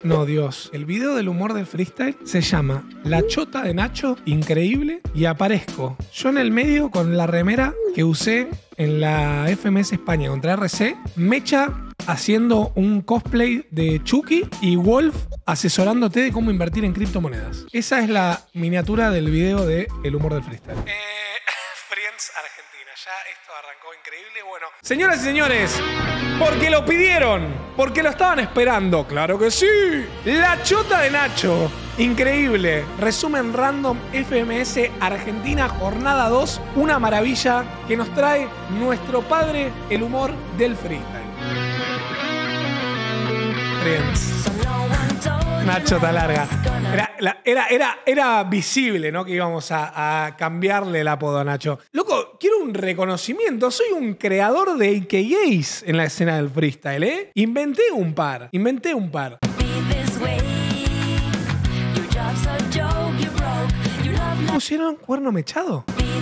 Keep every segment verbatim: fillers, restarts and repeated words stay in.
No, Dios. El video del humor del freestyle se llama La Chota de Nacho, increíble, y aparezco yo en el medio con la remera que usé en la F M S España contra R C, Mecha haciendo un cosplay de Chucky y Wolf asesorándote de cómo invertir en criptomonedas. Esa es la miniatura del video de El humor del freestyle. Eh, Friends Argentina, ya esto arrancó increíble. Bueno, señoras y señores, porque lo pidieron, porque lo estaban esperando, claro que sí. La Chota de Nacho, increíble. Resumen random F M S Argentina, jornada dos, una maravilla que nos trae nuestro padre, el humor del freestyle. Friends. Nacho tan larga. Era, era, era, era visible, ¿no? Que íbamos a, a cambiarle el apodo a Nacho. Loco, quiero un reconocimiento. Soy un creador de A K As en la escena del freestyle, ¿eh? Inventé un par. Inventé un par. ¿Pusieron cuerno mechado?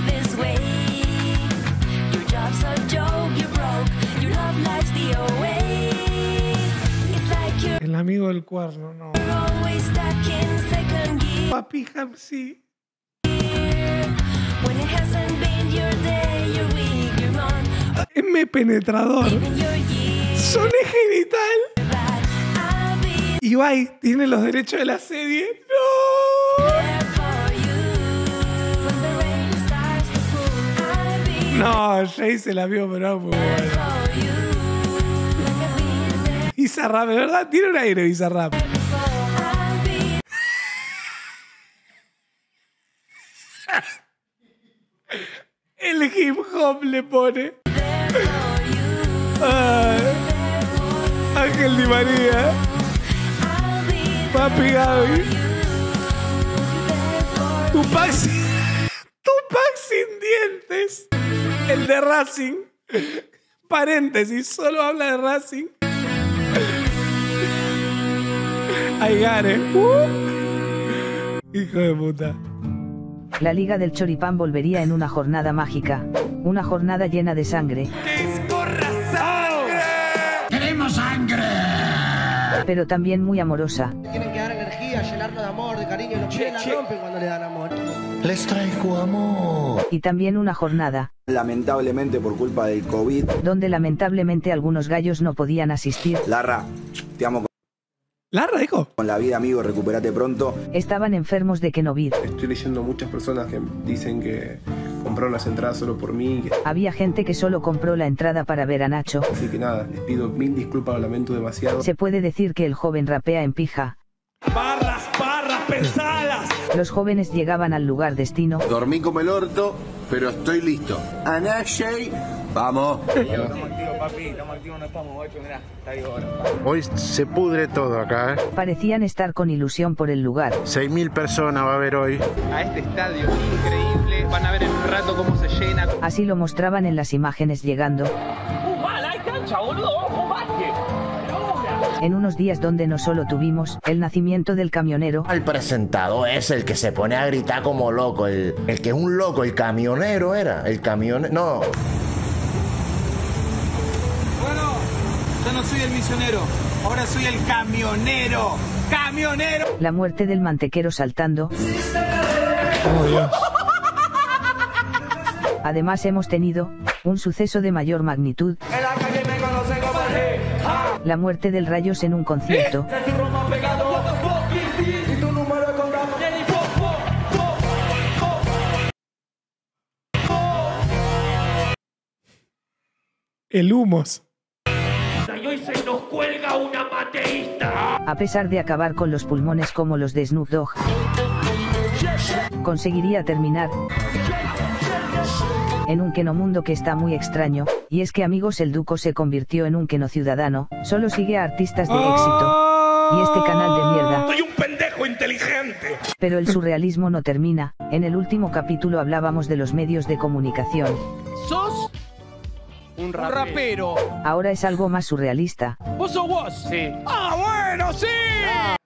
El amigo del cuerno, no. Papi Hamsi. M penetrador. Zone genital. Ibai tiene los derechos de la serie. ¡No! No, Jay se la vio, pero muy bueno. Bizarrap, de verdad, tiene un aire Bizarrap. El hip hop le pone. Ay, Ángel Di María. Papi Gaby. Tupac sin... Tupac sin dientes. El de Racing. Paréntesis, solo habla de Racing. Ay, Gare. Uh. Hijo de puta. La Liga del Choripán volvería en una jornada mágica. Una jornada llena de sangre. ¡Que escorra sangre! ¡Queremos sangre! Pero también muy amorosa. Tienen que dar energía, llenarlo de amor, de cariño. Los pibes la rompen cuando le dan amor. Les traigo amor. Y también una jornada. Lamentablemente por culpa del COVID. Donde lamentablemente algunos gallos no podían asistir. Larra, te amo. Larra, dijo. Con la vida, amigo, recupérate pronto. Estaban enfermos de Kenovid. Estoy leyendo muchas personas que dicen que compraron las entradas solo por mí. Que... Había gente que solo compró la entrada para ver a Nacho. Así que nada, les pido mil disculpas, lo lamento demasiado. Se puede decir que el joven rapea en pija. Barras, barras pesadas. Los jóvenes llegaban al lugar destino. Dormí como el orto, pero estoy listo. Anashay, vamos. Hoy se pudre todo acá, ¿eh? Parecían estar con ilusión por el lugar. seis mil personas va a haber hoy. A este estadio increíble. Van a ver en un rato cómo se llena. Así lo mostraban en las imágenes llegando. ¡Uh, mal! ¡Hay cancha, boludo! ¡Ojo, básquet! En unos días donde no solo tuvimos el nacimiento del camionero. El presentador es el que se pone a gritar como loco. El, el que es un loco, el camionero era. El camionero... No. Bueno, ya no soy el misionero. Ahora soy el camionero. ¡Camionero! La muerte del mantequero saltando. Oh, Dios. Además hemos tenido un suceso de mayor magnitud. En la calle me conocen como el ja. La muerte del Rayos en un concierto. El humos. Y hoy se nos cuelga una mateísta. A pesar de acabar con los pulmones como los de Snoop Dogg, conseguiría terminar en un Kenomundo que está muy extraño, y es que amigos el Duco se convirtió en un Keno ciudadano, solo sigue a artistas de éxito, y este canal de mierda. Soy un pendejo inteligente. Pero el surrealismo no termina, en el último capítulo hablábamos de los medios de comunicación. ¿Sos? Un rapero. Un rapero. Ahora es algo más surrealista. ¿Vos sos vos? Sí. ¡Ah, bueno, sí! Ah.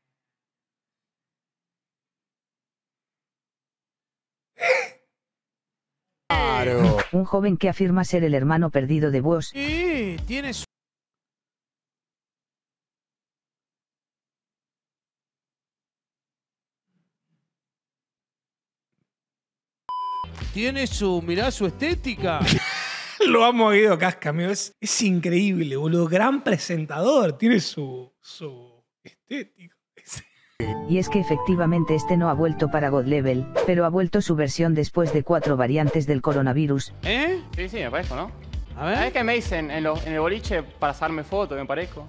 Claro. Un joven que afirma ser el hermano perdido de Woz. Sí, tienes tiene su, mirá su estética. Lo amo a Guido Casca, amigo. Es, es increíble, boludo. Gran presentador. Tiene su, su estética. Y es que efectivamente este no ha vuelto para God Level, pero ha vuelto su versión después de cuatro variantes del coronavirus. ¿Eh? Sí, sí, me parezco, ¿no? A ver. ¿Sabes qué me dicen en, lo, en el boliche para hacerme foto, me parezco?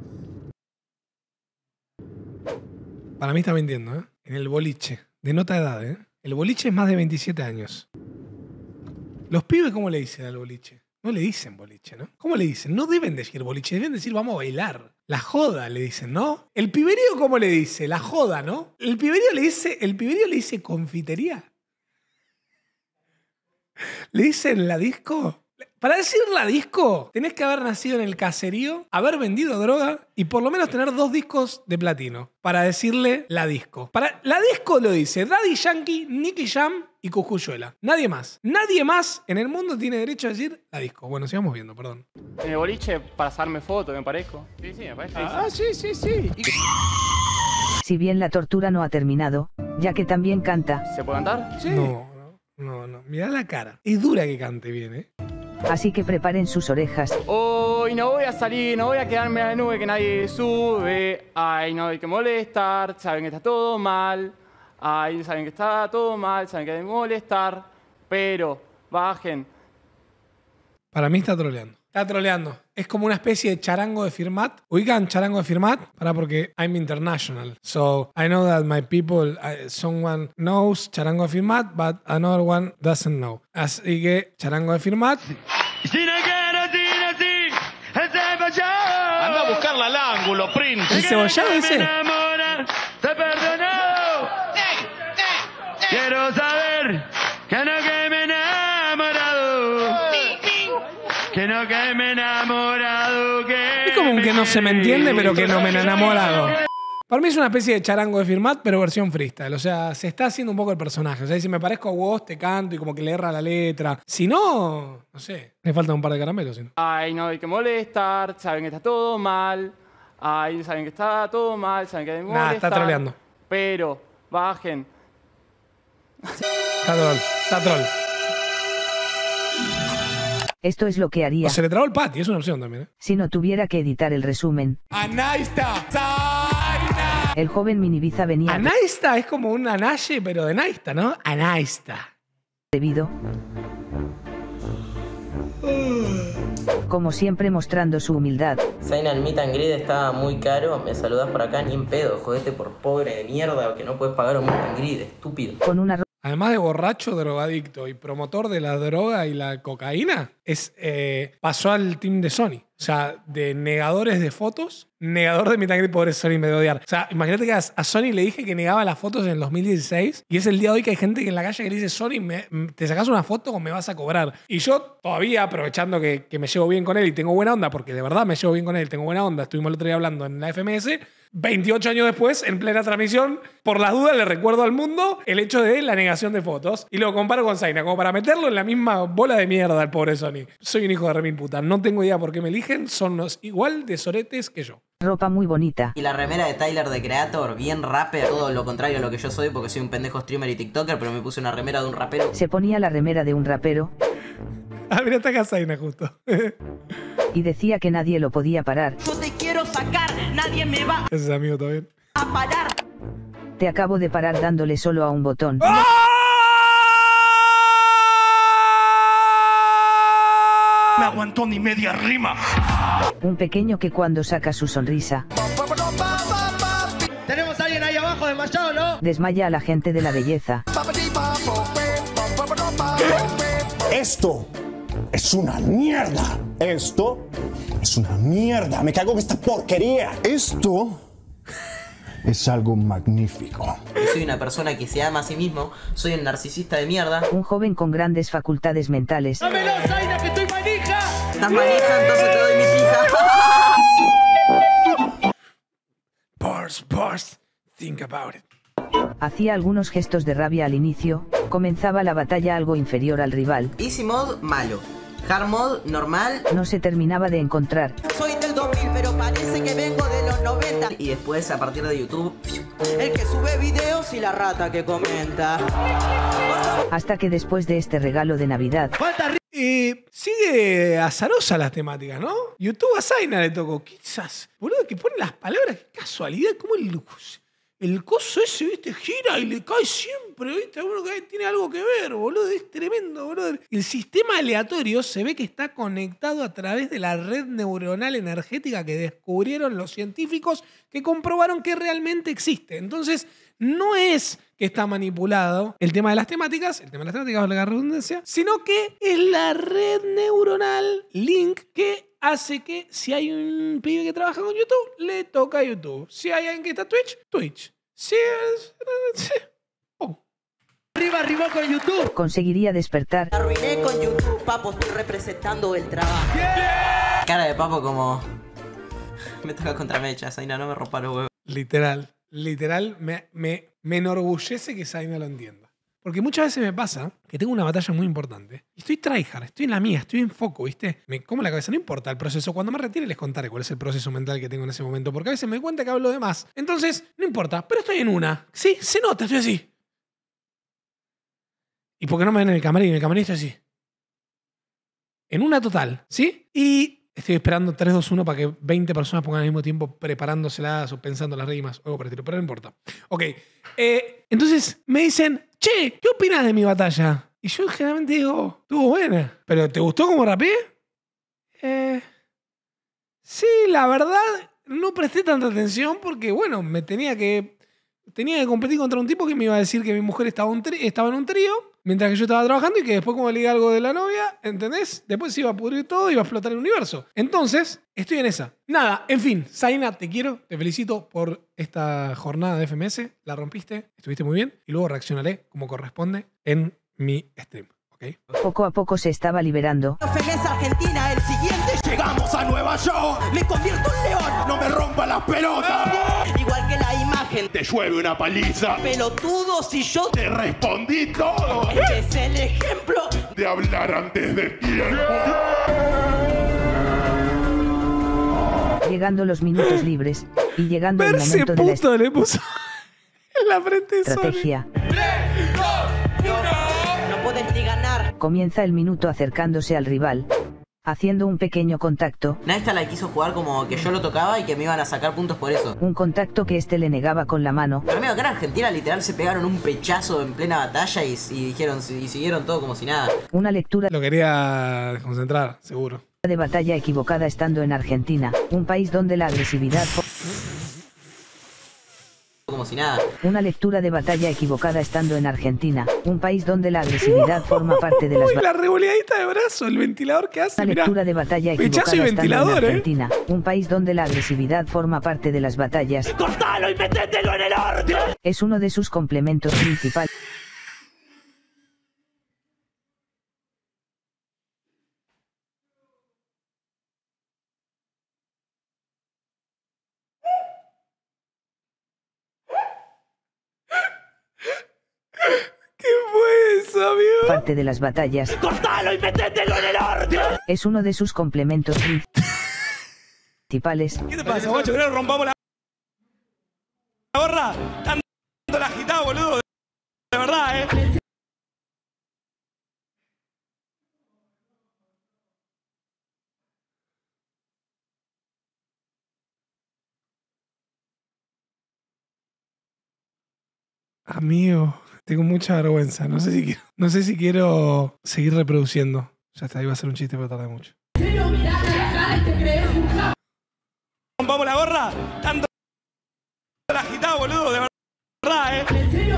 Para mí está mintiendo, ¿eh? En el boliche. De nota edad, ¿eh? El boliche es más de veintisiete años. Los pibes, ¿cómo le dicen al boliche? No le dicen boliche, ¿no? ¿Cómo le dicen? No deben decir boliche, deben decir vamos a bailar. La joda le dicen, ¿no? El piberío, ¿cómo le dice? La joda, ¿no? El piberío le dice, el piberío le dice confitería. ¿Le dicen la disco? Para decir la disco, tenés que haber nacido en el caserío, haber vendido droga y por lo menos tener dos discos de platino para decirle la disco. Para, la disco lo dice Daddy Yankee, Nicky Jam y Cosculluela. Nadie más. Nadie más en el mundo tiene derecho a decir la disco. Bueno, sigamos viendo, perdón. En el boliche para hacerme foto, me parezco. Sí, sí, me parezco. Ah, sí, sí, sí. Y... Si bien la tortura no ha terminado, ya que también canta. ¿Se puede cantar? Sí. No, no, no, no. Mirá la cara. Es dura que cante bien, ¿eh? Así que preparen sus orejas. Hoy no voy a salir, no voy a quedarme en la nube que nadie sube. Ay, no hay que molestar, saben que está todo mal. Ay, saben que está todo mal, saben que hay que molestar. Pero bajen. Para mí está troleando. Está troleando. Es como una especie de charango de Firmat. ¿Ubican charango de Firmat? Para porque I'm international. So I know that my people, uh, someone knows charango de Firmat, but another one doesn't know. Así que charango de Firmat. Anda a buscarla al ángulo, Prince. ¿El cebollado ese? Te perdonó. Quiero saber que no que me he enamorado. Que no que me he enamorado. Que es como un que no se me entiende, pero que no me he enamorado. Para mí es una especie de charango de Firmat, pero versión freestyle. O sea, se está haciendo un poco el personaje. O sea, si me parezco a vos, te canto y como que le erra la letra. Si no, no sé. Me faltan un par de caramelos. ¿Sí? Ay, no hay que molestar, saben que está todo mal. Ay, saben que está todo mal, saben que hay que molestar. Nah, está troleando. Pero bajen. Está troll, está troll. Esto es lo que haría. O se le trabó el pati, es una opción también, ¿eh? Si no tuviera que editar el resumen. ¡Anaista! El joven Minibiza venía. Anaista es como un anaye, pero de naista, ¿no? Anaista. Debido. Como siempre mostrando su humildad. Zaina, el meet and greet está muy caro. Me saludás por acá, ni en pedo. Jodete por pobre de mierda que no puedes pagar un meet and greet, estúpido. Con una... Además de borracho, drogadicto y promotor de la droga y la cocaína, es, eh, pasó al team de Sony. O sea, de negadores de fotos, negador de meet and greet, pobre Sony me debe odiar. O sea, imagínate que a, a Sony le dije que negaba las fotos en el dos mil dieciséis y es el día de hoy que hay gente que en la calle que le dice, Sony, me, te sacas una foto o me vas a cobrar. Y yo todavía, aprovechando que, que me llevo bien con él y tengo buena onda, porque de verdad me llevo bien con él, tengo buena onda, estuvimos el otro día hablando en la F M S, veintiocho años después, en plena transmisión, por las dudas le recuerdo al mundo el hecho de la negación de fotos y lo comparo con Zaina, como para meterlo en la misma bola de mierda al pobre Sony. Soy un hijo de remil puta, no tengo idea por qué me eligen, son los igual de soretes que yo. Ropa muy bonita. Y la remera de Tyler, de Creator, bien rapper, todo lo contrario a lo que yo soy porque soy un pendejo streamer y tiktoker, pero me puse una remera de un rapero. Se ponía la remera de un rapero. Ah, mira, está acá Zaina justo. Y decía que nadie lo podía parar. Yo te quiero sacar, nadie me va Ese es amigo también. a parar. Te acabo de parar dándole solo a un botón. ¡Ah! Me aguantó ni media rima. Un pequeño que cuando saca su sonrisa. Tenemos a alguien ahí abajo desmayado, ¿no? Desmaya a la gente de la belleza. Esto es una mierda. Esto es una mierda. Me cago en esta porquería. Esto es algo magnífico. Yo soy una persona que se ama a sí mismo, soy un narcisista de mierda. Un joven con grandes facultades mentales. ¡Dámelo, Zaina, que estoy manija! ¿Estás manija? Entonces te doy mi pija. Bars, bars. Think about it. Hacía algunos gestos de rabia al inicio. Comenzaba la batalla algo inferior al rival. Easy mode, malo. Hard mode, normal. No se terminaba de encontrar. Soy del del dos mil, pero parece que vengo de los noventa. Y después, a partir de YouTube, el que sube videos y la rata que comenta. Hasta que después de este regalo de Navidad, Eh, sigue azarosa las temáticas, ¿no? YouTube a Zaina le tocó. Quizás, boludo, que pone las palabras, qué casualidad, como el, el coso ese, viste, gira y le cae siempre, viste, uno que tiene algo que ver, boludo, es tremendo, boludo. El sistema aleatorio se ve que está conectado a través de la red neuronal energética que descubrieron los científicos que comprobaron que realmente existe. Entonces, no es que está manipulado el tema de las temáticas, el tema de las temáticas vale la redundancia, sino que es la red neuronal link que hace que si hay un pibe que trabaja con YouTube, le toca a YouTube. Si hay alguien que está Twitch, Twitch. Si es... Sí. Oh. Arriba, arriba con YouTube. conseguiría despertar. Arruiné con YouTube, papo, estoy representando el trabajo. Yeah. Cara de papo como... me toca contra Mecha, Zaina, no me rompa los huevos. Literal. Literal, me, me, me enorgullece que Zaina lo entienda. Porque muchas veces me pasa que tengo una batalla muy importante y estoy tryhard, estoy en la mía, estoy en foco, ¿viste? Me como la cabeza, no importa el proceso. Cuando me retire les contaré cuál es el proceso mental que tengo en ese momento, porque a veces me doy cuenta que hablo de más. Entonces, no importa, pero estoy en una. Sí, se nota, estoy así. ¿Y por qué no me ven en el camarín? En el camarín estoy así. En una total, ¿sí? Y... estoy esperando tres, dos, uno para que veinte personas pongan al mismo tiempo preparándoselas o pensando las rimas o algo por el estilo, pero no importa. Ok, eh, entonces me dicen, che, ¿qué opinas de mi batalla? Y yo generalmente digo, estuvo buena. ¿Pero te gustó como rapeé? Eh, sí, la verdad no presté tanta atención porque, bueno, me tenía que, tenía que competir contra un tipo que me iba a decir que mi mujer estaba, un tri- estaba en un trío mientras que yo estaba trabajando y que después como le diga algo de la novia, ¿entendés? Después se iba a pudrir todo y iba a explotar el universo. Entonces, estoy en esa. Nada, en fin, Zaina, te quiero, te felicito por esta jornada de F M S. La rompiste, estuviste muy bien y luego reaccionaré como corresponde en mi stream. ¿Okay? Poco a poco se estaba liberando. F M S Argentina, el siguiente. Llegamos a Nueva York. Me convierto en león. No me rompa las pelotas. Igual que la imagen. Te llueve una paliza. Pelotudo, si yo te respondí todo. Este es el ejemplo de hablar antes de tiempo. Llegando los minutos libres y llegando el Verse momento de la puto le puso en la frente de estrategia. No puedes ni ganar. Comienza el minuto acercándose al rival, haciendo un pequeño contacto. Nesta la quiso jugar como que yo lo tocaba y que me iban a sacar puntos por eso. Un contacto que este le negaba con la mano. Pero amigo, acá en Argentina literal se pegaron un pechazo en plena batalla y, y dijeron y siguieron todo como si nada. Una lectura Lo quería concentrar, seguro. de batalla equivocada estando en Argentina, un país donde la agresividad... Como si nada. Una lectura de batalla equivocada estando en Argentina, un país donde la agresividad forma parte de las... Uy, la revoleadita de brazo, el ventilador que hace, Una mirá. lectura de batalla equivocada Pechazo y estando en ventilador, Argentina, un país donde la agresividad forma parte de las batallas. ¡Cortalo y métetelo en el orto! Es uno de sus complementos principales. ¿Qué fue eso, amigo? Parte de las batallas. ¡Cortalo y métetelo en el orto! Es uno de sus complementos principales. ¿Qué te pasa, guacho? ¿Que no le rompamos la gorra? Están dando la agitada, boludo. De verdad, eh. Amigo, tengo mucha vergüenza. No sé si quiero, no sé si quiero seguir reproduciendo. Ya está, iba a ser un chiste, pero tardé mucho. Rompamos la gorra. Están dando la agitada, boludo. De verdad, eh.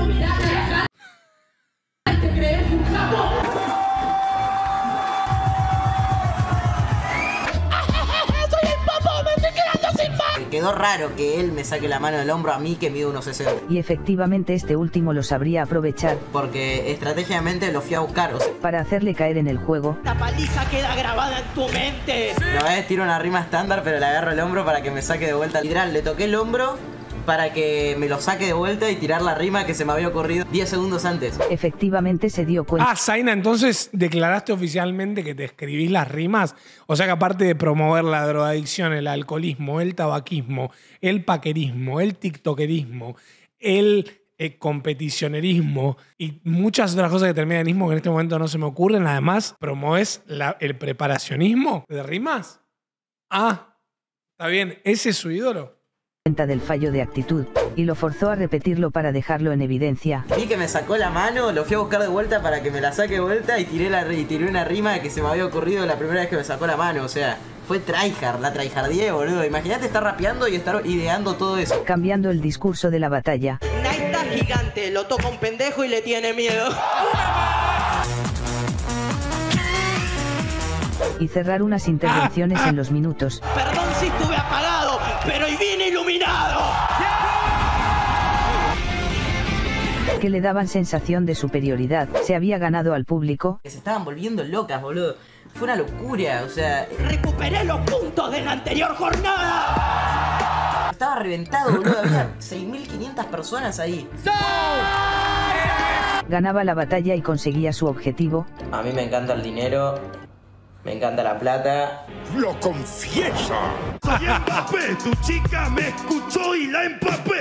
Quedó raro que él me saque la mano del hombro a mí que mido unos sesenta. Y efectivamente este último lo sabría aprovechar. Porque estratégicamente lo fui a buscar. O sea, para hacerle caer en el juego. La paliza queda grabada en tu mente. no es tiro una rima estándar, pero le agarro el hombro para que me saque de vuelta. Literal, le toqué el hombro para que me lo saque de vuelta y tirar la rima que se me había ocurrido diez segundos antes. Efectivamente se dio cuenta. Ah, Zaina, entonces declaraste oficialmente que te escribís las rimas. O sea que aparte de promover la drogadicción, el alcoholismo, el tabaquismo, el paquerismo, el tiktokerismo, el eh, competicionerismo y muchas otras cosas que terminan en ismo que en este momento no se me ocurren, además, promoves la, el preparacionismo de rimas. Ah, está bien, ese es su ídolo. Del fallo de actitud y lo forzó a repetirlo para dejarlo en evidencia. Vi que me sacó la mano, lo fui a buscar de vuelta para que me la saque de vuelta y tiré, la, y tiré una rima que se me había ocurrido la primera vez que me sacó la mano. O sea, fue tryhard, la tryhardie, boludo. Imagínate estar rapeando y estar ideando todo eso. Cambiando el discurso de la batalla. Naita gigante, lo toca un pendejo y le tiene miedo. Y cerrar unas intervenciones en los minutos. Perdón si estuve apagado, pero hoy vine iluminado. Que le daban sensación de superioridad. Se había ganado al público. Se estaban volviendo locas, boludo. Fue una locura, o sea... Recuperé los puntos de la anterior jornada. Estaba reventado, boludo. Había seis mil quinientas personas ahí. ¡Sí! Ganaba la batalla y conseguía su objetivo. A mí me encanta el dinero. Me encanta la plata. ¡Lo confiesa! Soy Mbappé, tu chica me escuchó y la empapé.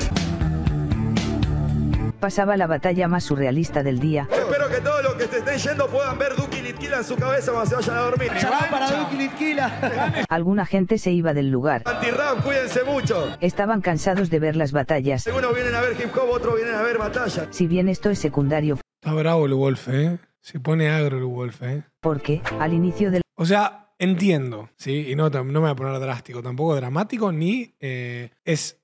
Pasaba la batalla más surrealista del día. Espero que todos los que se estén yendo puedan ver Duki Litquila en su cabeza cuando se vayan a dormir. Llamá para Duki Litquila. Alguna gente se iba del lugar. Anti-rap, cuídense mucho. Estaban cansados de ver las batallas. Algunos vienen a ver hip hop, otros vienen a ver batallas. Si bien esto es secundario. Está bravo el Wolf, ¿eh? Se pone agro el Wolf, ¿eh? Porque al inicio del... O sea, entiendo, ¿sí? Y no, no me voy a poner drástico, tampoco dramático, ni eh, es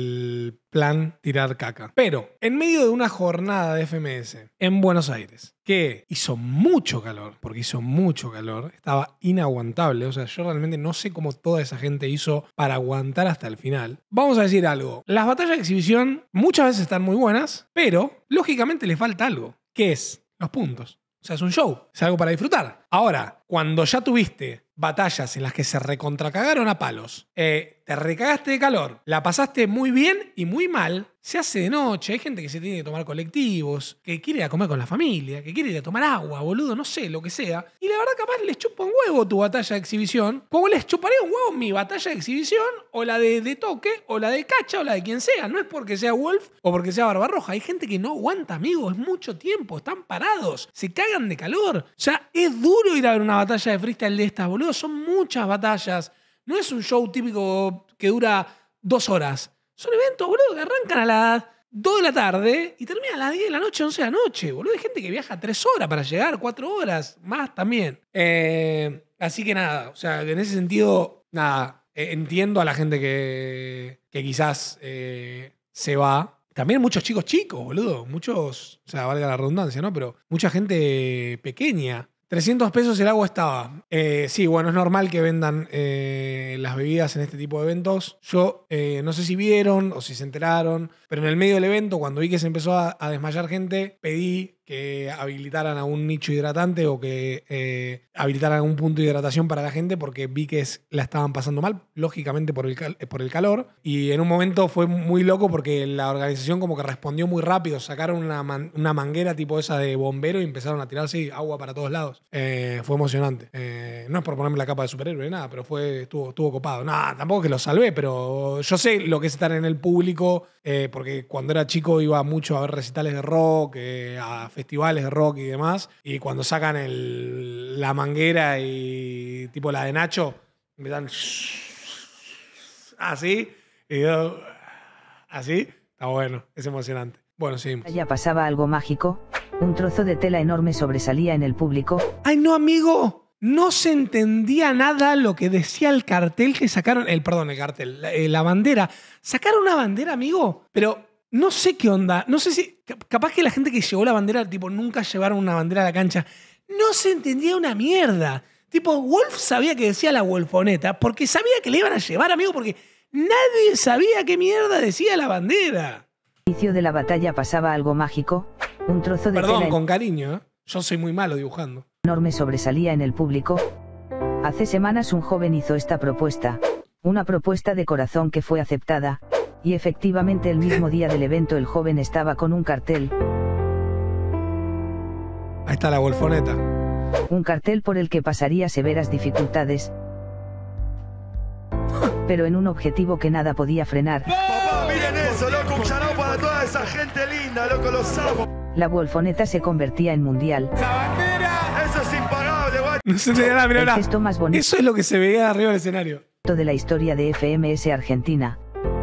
el plan tirar caca. Pero, en medio de una jornada de F M S en Buenos Aires, que hizo mucho calor, porque hizo mucho calor, estaba inaguantable, o sea, yo realmente no sé cómo toda esa gente hizo para aguantar hasta el final. Vamos a decir algo, las batallas de exhibición muchas veces están muy buenas, pero lógicamente le falta algo, que es los puntos. O sea, es un show, es algo para disfrutar. Ahora, cuando ya tuviste batallas en las que se recontracagaron a palos, eh, te recagaste de calor, la pasaste muy bien y muy mal, se hace de noche, hay gente que se tiene que tomar colectivos, que quiere ir a comer con la familia, que quiere ir a tomar agua, boludo, no sé, lo que sea. Y la verdad capaz les chupa un huevo tu batalla de exhibición, como les chuparía un huevo mi batalla de exhibición, o la de, de toque, o la de cacha, o la de quien sea. No es porque sea Wolf o porque sea Barbarroja. Hay gente que no aguanta, amigo, es mucho tiempo, están parados, se cagan de calor. O sea, es duro ir a ver una batalla de freestyle de estas, boludo. Son muchas batallas. No es un show típico que dura dos horas. Son eventos, boludo, que arrancan a las dos de la tarde y terminan a las diez de la noche, once de la noche, boludo. Hay gente que viaja tres horas para llegar, cuatro horas, más también. Eh, así que nada, o sea, en ese sentido, nada, eh, entiendo a la gente que, que quizás eh, se va. También muchos chicos chicos, boludo. Muchos, o sea, valga la redundancia, ¿no? Pero mucha gente pequeña. trescientos pesos el agua estaba. Eh, sí, bueno, es normal que vendan eh, las bebidas en este tipo de eventos. Yo eh, no sé si vieron o si se enteraron, pero en el medio del evento, cuando vi que se empezó a, a desmayar gente, pedí que habilitaran algún nicho hidratante o que eh, habilitaran algún punto de hidratación para la gente porque vi que es, la estaban pasando mal, lógicamente por el, cal, por el calor. Y en un momento fue muy loco porque la organización como que respondió muy rápido. Sacaron una, man, una manguera tipo esa de bombero y empezaron a tirarse agua para todos lados. Eh, fue emocionante. Eh, no es por ponerme la capa de superhéroe, nada, pero fue, estuvo, estuvo copado. Nada, tampoco que lo salvé, pero yo sé lo que es estar en el público eh, porque cuando era chico iba mucho a ver recitales de rock, eh, a festivales de rock y demás, y cuando sacan el, la manguera y tipo la de Nacho, me dan así, y yo, así, está bueno, es emocionante. Bueno, seguimos. Ya pasaba algo mágico, un trozo de tela enorme sobresalía en el público. ¡Ay, no, amigo! No se entendía nada lo que decía el cartel que sacaron, el perdón, el cartel, la, la bandera. Sacaron una bandera, amigo, pero no sé qué onda, no sé si, capaz que la gente que llevó la bandera, tipo, nunca llevaron una bandera a la cancha. No se entendía una mierda. Tipo, Wolf sabía que decía la Wolfoneta porque sabía que le iban a llevar, amigo, porque nadie sabía qué mierda decía la bandera. Al inicio de la batalla pasaba algo mágico, un trozo de Perdón, tela con cariño, ¿eh? Yo soy muy malo dibujando. Enorme sobresalía en el público. Hace semanas un joven hizo esta propuesta, una propuesta de corazón que fue aceptada, Y efectivamente el mismo día del evento el joven estaba con un cartel. Ahí está la golfoneta. Un cartel por el que pasaría severas dificultades. Pero en un objetivo que nada podía frenar. Papá, miren eso, loco, un charao para toda esa gente linda, loco, los amo. La golfoneta se convertía en mundial. Eso es impagable, guay. No se te da la mirada. El gesto más bonito Eso es lo que se veía arriba del escenario. de la historia de F M S Argentina.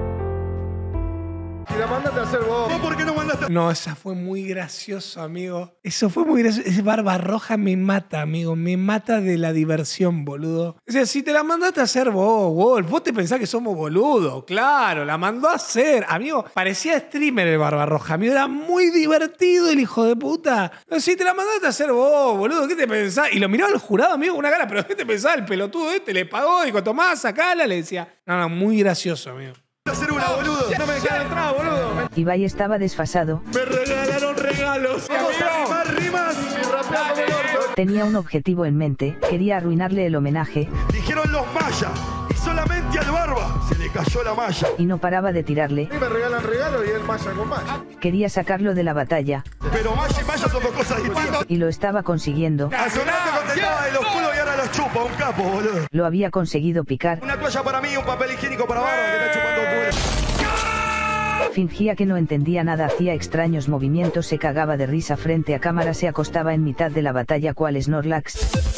Y la mandaste a hacer vos. ¿Vos por qué no mandaste? No, esa fue muy gracioso, amigo. Eso fue muy gracioso. Ese Barbarroja me mata, amigo. Me mata de la diversión, boludo. O sea, si te la mandaste a hacer vos, Wolf, vos te pensás que somos boludos. Claro, la mandó a hacer. Amigo, parecía streamer el Barbarroja. Amigo, era muy divertido el hijo de puta. Si te la mandaste a hacer vos, boludo, ¿qué te pensás? Y lo miraba el jurado, amigo, con una cara, pero ¿qué te pensás? El pelotudo este le pagó, dijo, tomá, sacala, le decía. No, no, muy gracioso, amigo. Hacer una, boludo. No me dejaron entrar, boludo. Ibai estaba desfasado. Me regalaron regalos. Vamos a rimar rimas y rapear como el orto. Tenía un objetivo en mente. Quería arruinarle el homenaje. Dijeron los mayas. Y solamente al barba se le cayó la malla. Y no paraba de tirarle. A mí me regalan regalos y él maya con maya. Quería sacarlo de la batalla. Pero maya y maya son dos cosas distintas. Y lo estaba consiguiendo. Hace un rato contestaba de los culos y ahora los chupa. Un capo, boludo. Lo había conseguido picar. Una toalla para mí y un papel higiénico para barba que está chupando culo. Fingía que no entendía nada, hacía extraños movimientos, se cagaba de risa frente a cámara, se acostaba en mitad de la batalla cual Snorlax.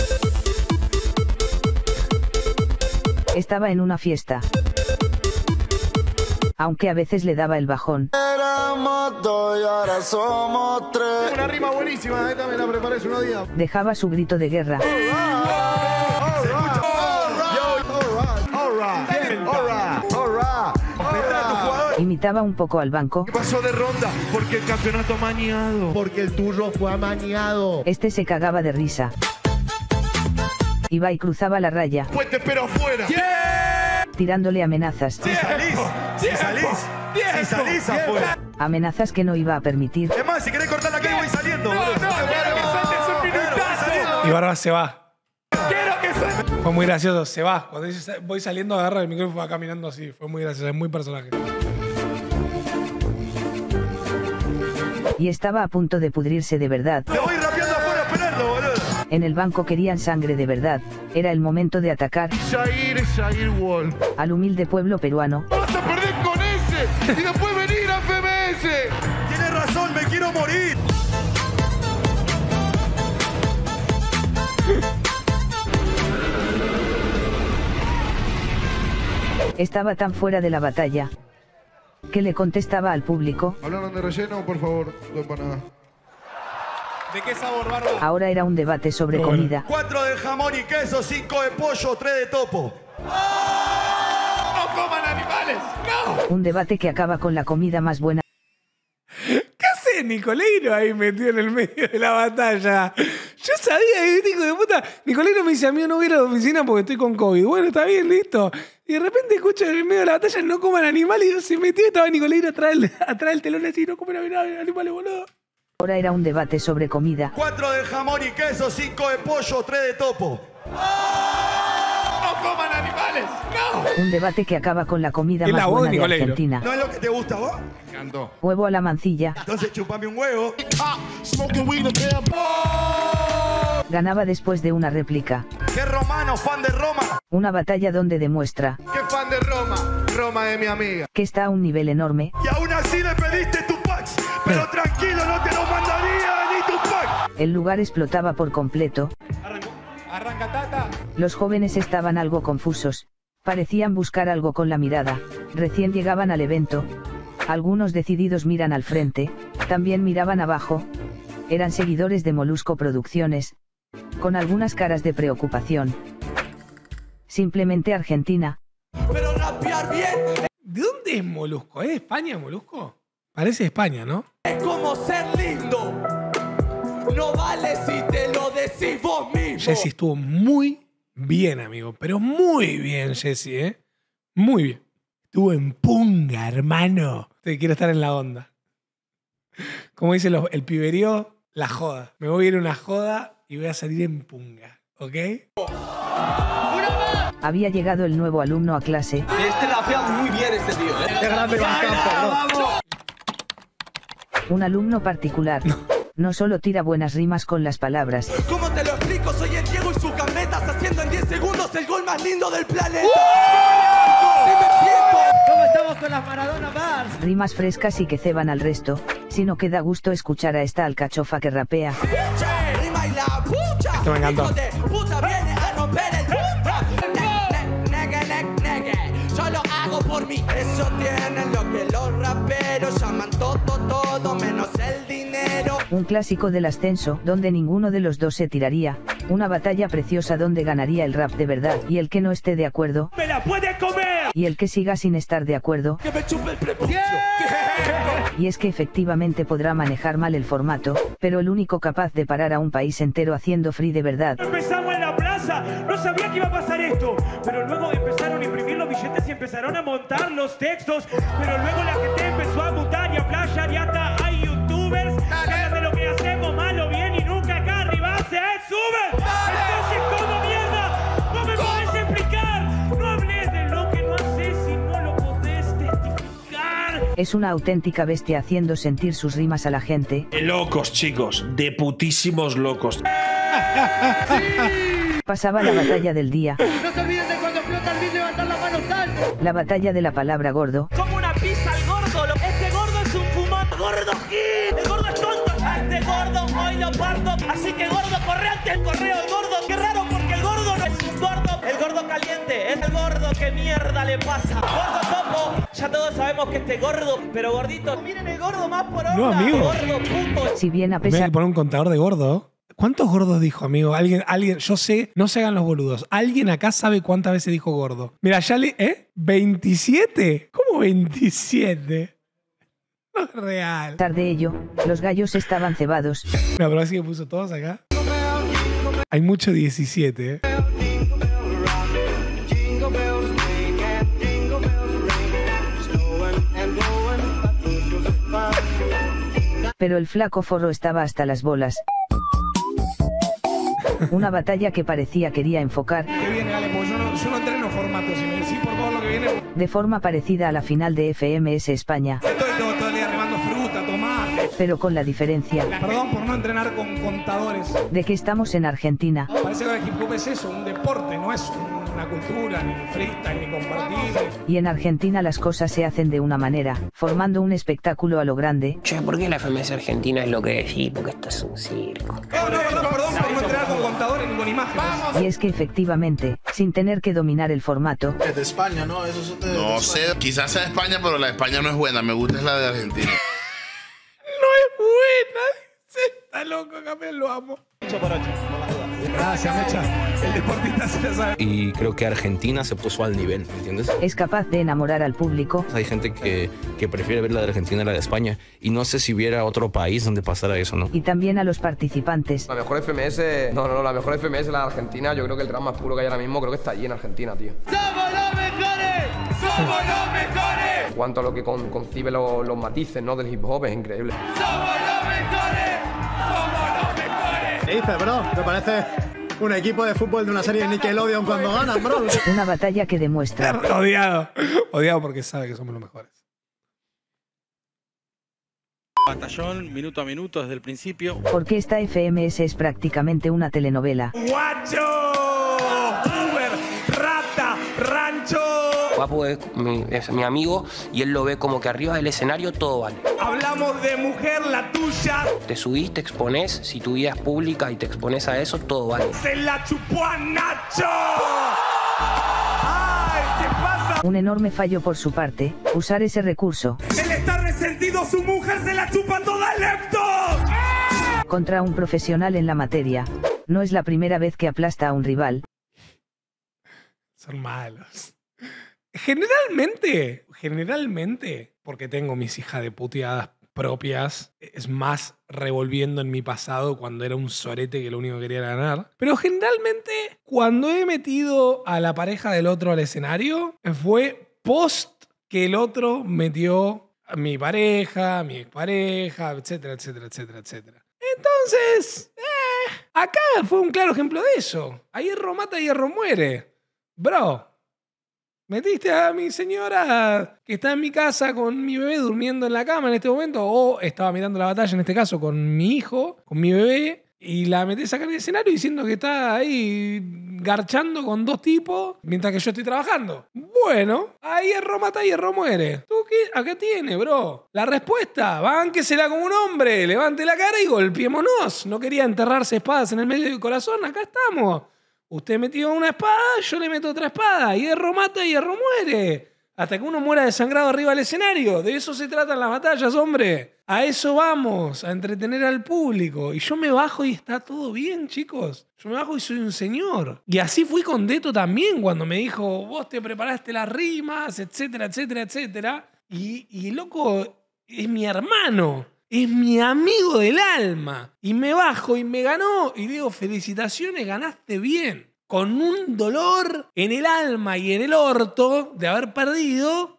Estaba en una fiesta. Aunque a veces le daba el bajón. Éramos dos y ahora somos tres. Una rima buenísima, esta me la preparé hace unos días. Dejaba su grito de guerra. Imitaba un poco al banco. Pasó de ronda porque el campeonato amañado. Porque el tuyo fue amañado. Este se cagaba de risa. Ibai cruzaba la raya. Pues te espero afuera. Yeah. Tirándole amenazas. Si salís, si salís, si salís afuera. Amenazas que no iba a permitir. Es más, si querés cortar la calle voy saliendo. No, no, quiero que saltes un minutazo. Y Barba se va. Quiero que saltes. Fue muy gracioso, se va. Cuando dice voy saliendo, agarra el micrófono y va caminando así. Fue muy gracioso, es muy personaje. Y estaba a punto de pudrirse de verdad. Te voy rapeando afuera a esperarlo, boludo. En el banco querían sangre de verdad. Era el momento de atacar Jair, Jair Wall. al humilde pueblo peruano. ¡Vas a perder con ese! ¡Y después venir a F M S! Tienes razón, me quiero morir. Estaba tan fuera de la batalla que le contestaba al público. ¿Hablaron de relleno, por favor? Dos empanadas. ¿De qué sabor, Barba? Ahora era un debate sobre comida. Cuatro de jamón y queso, cinco de pollo, tres de topo. ¡No coman animales! ¡No! Un debate que acaba con la comida más buena. ¿Qué hace Nicoleiro ahí metido en el medio de la batalla? Yo sabía, hijo de puta. Nicoleiro me dice, amigo, no voy a ir a la oficina porque estoy con COVID. Bueno, está bien, listo. Y de repente escucho en el medio de la batalla, no coman animales. Y yo se metió y estaba Nicoleiro atrás del, atrás del telón así, no comen animales, boludo. Ahora era un debate sobre comida. Cuatro de jamón y queso, cinco de pollo, tres de topo. ¡No coman animales! ¡No! Un debate que acaba con la comida Es más la voz buena de de Nicoleiro. Argentina. ¿No es lo que te gusta a vos? Me encantó. Huevo a la mancilla. Entonces chupame un huevo. Ganaba después de una réplica. ¡Qué romano, fan de Roma! Una batalla donde demuestra ¡Qué fan de Roma! Roma de mi amiga. que está a un nivel enorme. Y aún así le pediste tu packs. Pero tranquilo, no te lo mandaría ni tu pack. El lugar explotaba por completo. Arranca, arranca Tata. Los jóvenes estaban algo confusos. Parecían buscar algo con la mirada. Recién llegaban al evento. Algunos decididos miran al frente, también miraban abajo. Eran seguidores de Molusco Producciones, con algunas caras de preocupación. Simplemente Argentina. Pero rapear bien ¿De dónde es Molusco? ¿Es de España, Molusco? Parece España, ¿no? es como ser lindo. No vale si te lo decís vos mismo. Jesse estuvo muy bien, amigo. Pero muy bien, Jesse, ¿eh? Muy bien. Estuvo en punga, hermano. Te quiero estar en la onda. Como dice los- el piberío, la joda. Me voy a ir a una joda y voy a salir en punga. ¿Ok? Había llegado el nuevo alumno a clase. Este la hacía muy bien este tío, ¿eh? Qué grande va el campo, bro. Un alumno particular. No solo tira buenas rimas con las palabras, ¿Cómo te lo explico? Soy el Diego y sus gambetas haciendo en diez segundos el gol más lindo del planeta. ¡Sí me siento! ¿Cómo estamos con las Maradona Bars? rimas frescas y que ceban al resto, sino que da gusto escuchar a esta alcachofa que rapea. Rima y la pucha. Esto me encantó. Hijo de puta viene a romper el puta. Ne- ne- negue, ne- negue. Yo lo hago por mí. Eso tienen lo que los raperos llaman todo, todo menos el dinero. Un clásico del ascenso, donde ninguno de los dos se tiraría, una batalla preciosa donde ganaría el rap de verdad, y el que no esté de acuerdo, ¡Me la puede comer! y el que siga sin estar de acuerdo, ¡Que me chupe el prepucio! y es que efectivamente podrá manejar mal el formato, pero el único capaz de parar a un país entero haciendo free de verdad. Empezamos en la plaza, no sabía que iba a pasar esto, pero luego empezaron a imprimir los billetes y empezaron a montar los textos, pero luego la gente empezó a mutar y a playar y hasta hay youtubers que hablan de lo que hacemos mal o bien y nunca acá arriba se suben. Entonces, ¿cómo mierda? No me podés explicar, no hables de lo que no haces si no lo podés testificar. Es una auténtica bestia haciendo sentir sus rimas a la gente. De locos, chicos. De putísimos locos. Pasaba la batalla del día, No se olviden de cuando explota el vídeo levantar las manos alto. la batalla de la palabra gordo, Como una pizza al gordo, lo- este gordo es un fumón. Gordo hit, el gordo es tonto. A este gordo hoy lo parto, así que gordo, corre ante el correo, el gordo. Qué raro porque el gordo no es un gordo, el gordo caliente, es el gordo que mierda le pasa. Gordo topo, ya todos sabemos que este gordo, pero gordito, miren el gordo más por hora. No, amigo. Gordo puto. si bien a Me voy pesar a poner un contador de gordo. ¿Cuántos gordos dijo, amigo? Alguien, alguien, yo sé, no se hagan los boludos. Alguien acá sabe cuántas veces dijo gordo. Mira, ya le. ¿Eh? ¿veintisiete? ¿Cómo veintisiete? No es real. de ello, los gallos estaban cebados. No, pero así que puso todos acá. Hay mucho diecisiete, ¿eh? Pero el flaco forro estaba hasta las bolas. Una batalla que parecía quería enfocar, ¿Qué viene, Ale? Porque yo no, yo no entreno formatos. Si me decís por favor lo que viene. de forma parecida a la final de F M S España, Estoy todo, todo el día remando fruta, tomate. pero con la diferencia Perdón por no entrenar con contadores. de que estamos en Argentina, Parece que el hip hop es eso, un deporte, no es una cultura, ni freestyle, ni compartir. y en Argentina las cosas se hacen de una manera, formando un espectáculo a lo grande. Che, ¿por qué la F M S Argentina es lo que decís? Porque esto es un circo. No, no, perdón, perdón por no entrenar con contadores ni con imágenes. Y es que efectivamente, sin tener que dominar el formato, Es de España, ¿no? Eso es de, de No España. sé, quizás sea de España, pero la de España no es buena. Me gusta es la de Argentina. No es buena, dice. Está loco, Gabriel, lo amo. ocho por ocho, por las dudas. Gracias, Mecha. El deportista se la sabe. Y creo que Argentina se puso al nivel, ¿me entiendes? es capaz de enamorar al público, Hay gente que, que prefiere ver la de Argentina a la de España. Y no sé si hubiera otro país donde pasara eso, ¿no? y también a los participantes. La mejor F M S, no, no, no, la mejor F M S es la de Argentina. Yo creo que el trap más puro que hay ahora mismo, creo que está allí en Argentina, tío. ¡Somos los mejores! ¡Somos los mejores! En cuanto a lo que con- concibe lo- los matices, ¿no? Del hip hop, es increíble. ¡Somos los mejores! ¡Somos los mejores! ¿Qué dices, bro? ¿Te parece un equipo de fútbol de una serie de Nickelodeon cuando ganan, bro? Una batalla que demuestra Odiado. Odiado porque sabe que somos los mejores. Batallón, minuto a minuto, desde el principio. porque esta F M S es prácticamente una telenovela. ¡Guacho! ¡Uber! ¡Rata! ¡Rancho! Guapo es mi, es mi amigo y él lo ve como que arriba del escenario todo vale. Hablamos de mujer, la tuya. Te subís, te exponés, si tu vida es pública y te expones a eso, todo vale. ¡Se la chupó a Nacho! ¡Ay! ¿Qué pasa? Un enorme fallo por su parte, usar ese recurso Él está resentido, su mujer se la chupa toda lepto. contra un profesional en la materia. No es la primera vez que aplasta a un rival. Son malos. Generalmente, generalmente, porque tengo mis hijas de puteadas propias, es más revolviendo en mi pasado cuando era un sorete que lo único que quería era ganar. Pero generalmente, cuando he metido a la pareja del otro al escenario, fue post que el otro metió a mi pareja, a mi expareja, etcétera, etcétera, etcétera, etcétera. Entonces, eh, Acá fue un claro ejemplo de eso. A hierro mata, hierro muere. Bro, metiste a mi señora que está en mi casa con mi bebé durmiendo en la cama en este momento, o estaba mirando la batalla, en este caso, con mi hijo, con mi bebé, y la metés acá en el escenario diciendo que está ahí garchando con dos tipos mientras que yo estoy trabajando. Bueno, a hierro mata, hierro muere. ¿Tú qué? ¿A qué tiene, bro? La respuesta, bánquesela como un hombre, levante la cara y golpeémonos. No quería enterrarse espadas en el medio del corazón, acá estamos. Usted metió una espada, yo le meto otra espada. Hierro mata, hierro muere. Hasta que uno muera desangrado arriba del escenario. De eso se tratan las batallas, hombre. A eso vamos, a entretener al público. Y yo me bajo y está todo bien, chicos. Yo me bajo y soy un señor. Y así fui con Deto también cuando me dijo, vos te preparaste las rimas, etcétera, etcétera, etcétera. Y, y loco, es mi hermano. Es mi amigo del alma. Y me bajo y me ganó. Y digo, felicitaciones, ganaste bien. Con un dolor en el alma y en el orto de haber perdido.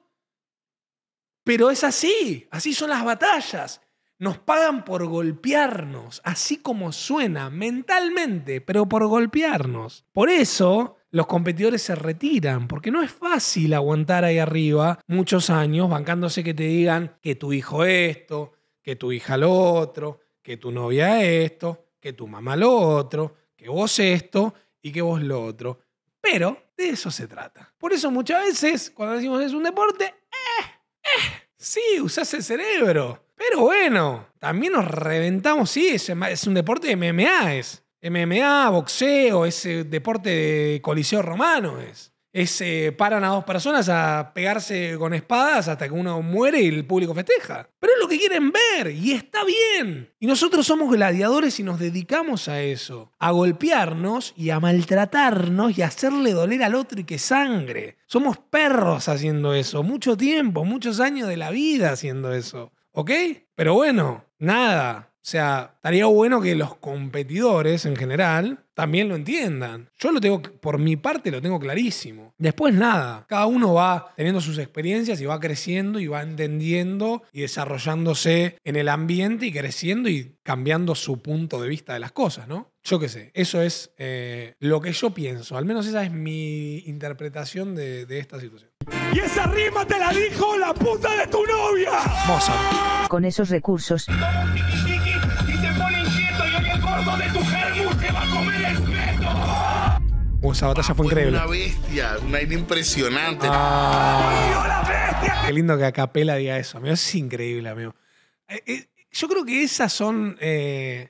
Pero es así. Así son las batallas. Nos pagan por golpearnos. Así como suena, mentalmente, pero por golpearnos. Por eso los competidores se retiran. Porque no es fácil aguantar ahí arriba muchos años bancándose que te digan que tu hijo esto, que tu hija lo otro, que tu novia esto, que tu mamá lo otro, que vos esto y que vos lo otro. Pero de eso se trata. Por eso muchas veces, cuando decimos es un deporte, eh, eh, sí, usás el cerebro. Pero bueno, también nos reventamos, sí, es, es un deporte de M M A, es. M M A, boxeo, es deporte de coliseo romano, es. Es, eh, paran a dos personas a pegarse con espadas hasta que uno muere y el público festeja. Pero es lo que quieren ver y está bien. Y nosotros somos gladiadores y nos dedicamos a eso. A golpearnos y a maltratarnos y a hacerle doler al otro y que sangre. Somos perros haciendo eso. Mucho tiempo, muchos años de la vida haciendo eso. ¿Ok? Pero bueno, nada. O sea, estaría bueno que los competidores en general también lo entiendan. Yo lo tengo, por mi parte lo tengo clarísimo. Después nada, cada uno va teniendo sus experiencias y va creciendo y va entendiendo y desarrollándose en el ambiente y creciendo y cambiando su punto de vista de las cosas, ¿no? Yo qué sé, eso es eh, lo que yo pienso. Al menos esa es mi interpretación de, de esta situación. ¡Y esa rima te la dijo la puta de tu novia! Mozart. Con esos recursos, De tu germu se va a comer el feto. Uh, esa batalla fue increíble. Una bestia, un aire impresionante. Ah, qué lindo que a capela diga eso, amigo. Eso es increíble, amigo. Eh, eh, yo creo que esas son eh,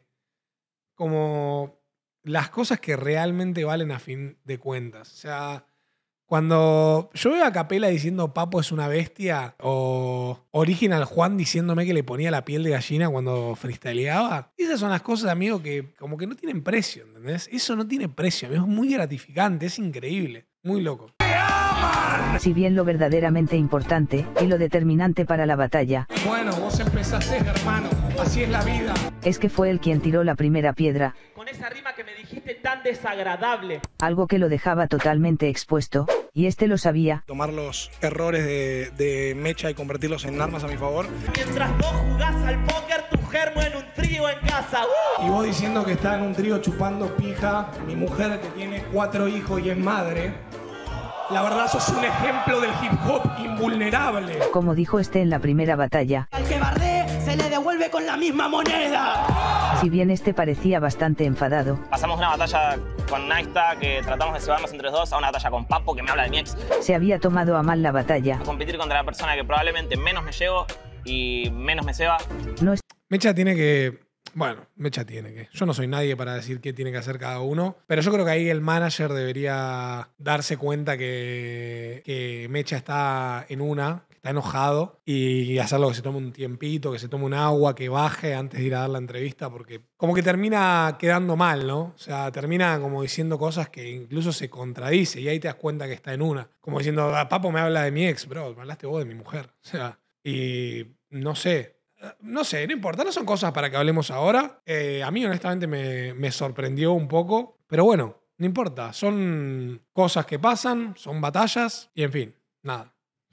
como las cosas que realmente valen a fin de cuentas. O sea, cuando yo veo a capela diciendo Papo es una bestia o Original Juan diciéndome que le ponía la piel de gallina cuando freestyleaba, esas son las cosas, amigo, que como que no tienen precio, ¿entendés? Eso no tiene precio, amigo. Es muy gratificante, es increíble, muy loco. Si bien lo verdaderamente importante y lo determinante para la batalla Bueno, vos empezaste, hermano. Así es la vida. es que fue él quien tiró la primera piedra, Con esa rima que me dijiste tan desagradable. algo que lo dejaba totalmente expuesto, y este lo sabía. Tomar los errores de, de Mecha y convertirlos en armas a mi favor. Mientras vos jugás al póker, tu germo en un trío en casa. ¡Uh! Y vos diciendo que está en un trío chupando pija, mi mujer que tiene cuatro hijos y es madre. La verdad sos un ejemplo del hip hop invulnerable. Como dijo este en la primera batalla, Al que bardee se le devuelve con la misma moneda. si bien este parecía bastante enfadado, Pasamos una batalla con Naista que tratamos de cebarnos entre los dos a una batalla con Papo que me habla de mi ex. se había tomado a mal la batalla. Competir contra la persona que probablemente menos me llevo y menos me ceba. No es Mecha tiene que... Bueno, Mecha tiene que... Yo no soy nadie para decir qué tiene que hacer cada uno, pero yo creo que ahí el manager debería darse cuenta que, que Mecha está en una, que está enojado, y hacerlo que se tome un tiempito, que se tome un agua, que baje antes de ir a dar la entrevista, porque como que termina quedando mal, ¿no? O sea, termina como diciendo cosas que incluso se contradice, y ahí te das cuenta que está en una. Como diciendo, ah, Papo me habla de mi ex, bro, me hablaste vos de mi mujer. O sea, y no sé... No sé, no importa, no son cosas para que hablemos ahora. Eh, a mí honestamente me, me sorprendió un poco, pero bueno, no importa. Son cosas que pasan, son batallas y en fin, nada.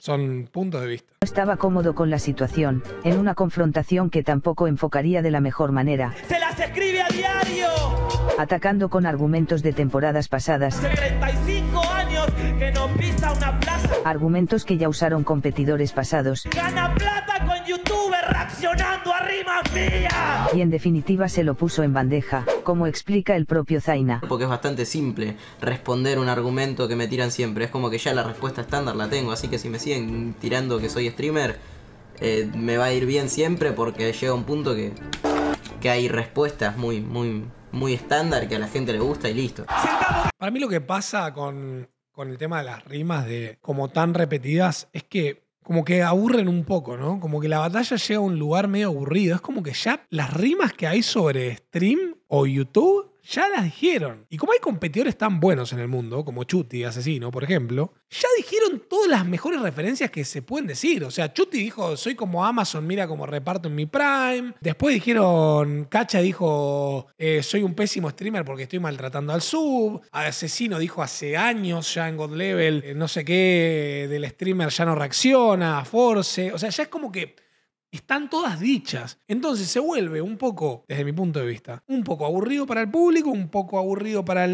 son puntos de vista. No estaba cómodo con la situación, en una confrontación que tampoco enfocaría de la mejor manera. ¡Se las escribe a diario! Atacando con argumentos de temporadas pasadas. Hace treinta y cinco años que no pisa una plaza. Argumentos que ya usaron competidores pasados. ¡Gana plata con youtubers reaccionando a rimas mías! Y en definitiva se lo puso en bandeja, como explica el propio Zaina. Porque es bastante simple responder un argumento que me tiran siempre. Es como que ya la respuesta estándar la tengo, así que si me siguen tirando que soy streamer, eh, me va a ir bien siempre porque llega un punto que, que hay respuestas muy, muy, muy estándar que a la gente le gusta y listo. Para mí lo que pasa con, con el tema de las rimas de como tan repetidas es que como que aburren un poco, ¿no? Como que la batalla llega a un lugar medio aburrido. Es como que ya las rimas que hay sobre stream o YouTube ya las dijeron. Y como hay competidores tan buenos en el mundo, como Chuti, Asesino, por ejemplo, ya dijeron todas las mejores referencias que se pueden decir. O sea, Chuti dijo, soy como Amazon, mira cómo reparto en mi Prime. Después dijeron, Cacha dijo, eh, soy un pésimo streamer porque estoy maltratando al sub. Asesino dijo hace años ya en God Level, eh, no sé qué, del streamer ya no reacciona, Force. O sea, ya es como que están todas dichas. Entonces se vuelve un poco, desde mi punto de vista, un poco aburrido para el público, un poco aburrido para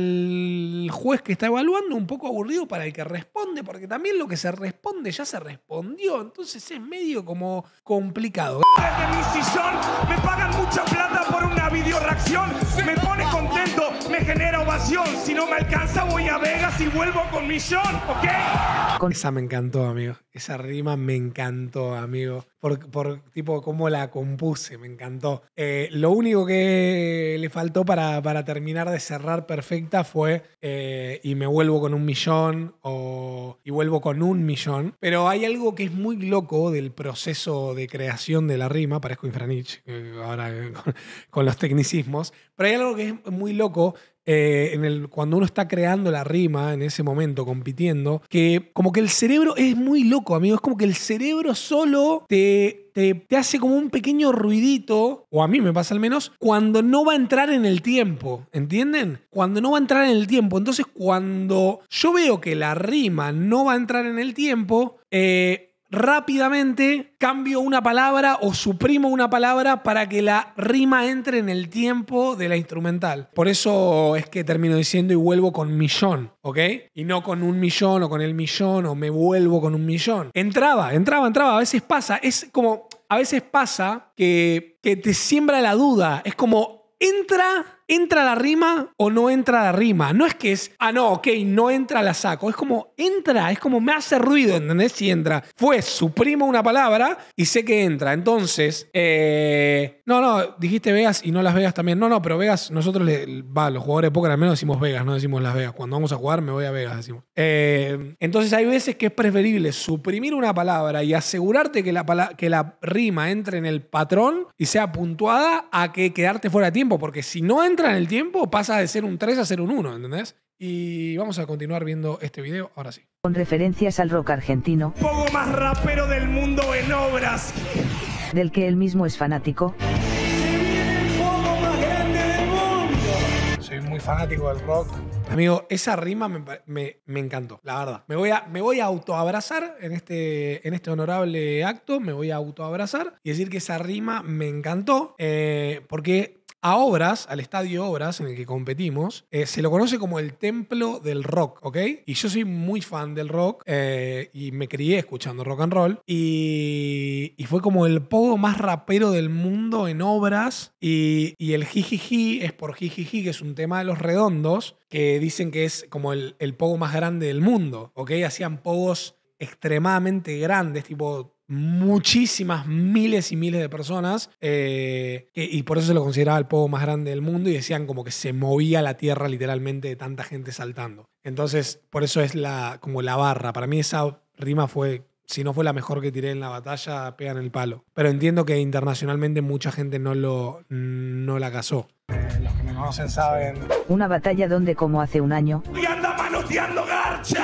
el juez que está evaluando, un poco aburrido para el que responde, porque también lo que se responde ya se respondió. Entonces es medio como complicado. Desde mi sillón me pagan mucha plata por una video reacción. Me pone contento, me genera ovación. Si no me alcanza voy a Vegas y vuelvo con millón, ¿ok? Esa me encantó, amigo. Esa rima me encantó, amigo. Por, por tipo cómo la compuse, me encantó. Eh, lo único que le faltó para, para terminar de cerrar perfecta fue eh, y me vuelvo con un millón o y vuelvo con un millón. Pero hay algo que es muy loco del proceso de creación de la rima. Parezco Infranich eh, ahora eh, con, con los tecnicismos. Pero hay algo que es muy loco. Eh, en el, cuando uno está creando la rima en ese momento, compitiendo, que como que el cerebro es muy loco, amigo. Es como que el cerebro solo te, te, te hace como un pequeño ruidito, o a mí me pasa al menos, cuando no va a entrar en el tiempo, ¿entienden? Cuando no va a entrar en el tiempo. Entonces, cuando yo veo que la rima no va a entrar en el tiempo, eh, rápidamente cambio una palabra o suprimo una palabra para que la rima entre en el tiempo de la instrumental. Por eso es que termino diciendo y vuelvo con millón, ¿ok? Y no con un millón o con el millón o me vuelvo con un millón. Entraba, entraba, entraba. A veces pasa, es como, a veces pasa que, que te siembra la duda. Es como, entra... ¿Entra la rima o no entra la rima? No es que es, ah, no, ok, no entra, la saco. Es como, entra, es como me hace ruido, ¿entendés? Si entra. Fue, suprimo una palabra y sé que entra. Entonces, eh, no, no, dijiste Vegas y no Las Vegas también. No, no, pero Vegas, nosotros, le, va, los jugadores de póker al menos decimos Vegas, no decimos Las Vegas. Cuando vamos a jugar me voy a Vegas, decimos. Eh, entonces hay veces que es preferible suprimir una palabra y asegurarte que la, pala- que la rima entre en el patrón y sea puntuada a que quedarte fuera de tiempo. Porque si no entra en el tiempo, pasa de ser un tres a ser un uno, ¿entendés? Y vamos a continuar viendo este video, ahora sí. Con referencias al rock argentino, Poco más rapero del mundo en obras. del que él mismo es fanático. Soy muy fanático del rock. Amigo, esa rima me, me, me encantó, la verdad. Me voy a, me voy a autoabrazar en este, en este honorable acto, me voy a autoabrazar y decir que esa rima me encantó, eh, porque a Obras, al estadio Obras en el que competimos, eh, se lo conoce como el templo del rock, ¿ok? Y yo soy muy fan del rock eh, y me crié escuchando rock and roll y, y fue como el pogo más rapero del mundo en Obras y, y el jijiji es por jijiji, que es un tema de Los Redondos, que dicen que es como el, el pogo más grande del mundo, ¿ok? Hacían pogos extremadamente grandes, tipo muchísimas, miles y miles de personas eh, que, y por eso se lo consideraba el pogo más grande del mundo y decían como que se movía la tierra literalmente de tanta gente saltando. Entonces, por eso es la, como la barra. Para mí esa rima fue, si no fue la mejor que tiré en la batalla, pegan el palo. Pero entiendo que internacionalmente mucha gente no, lo, no la casó. Eh, los que me conocen saben. Una batalla donde, como hace un año, Y anda manoteando garcha.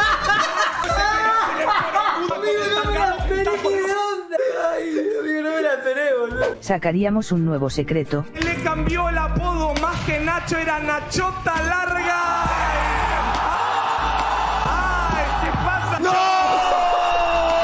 sacaríamos un nuevo secreto. Le cambió el apodo, más que Nacho era Nachota Larga. ¡Ay! ¿Qué pasa? ¡No!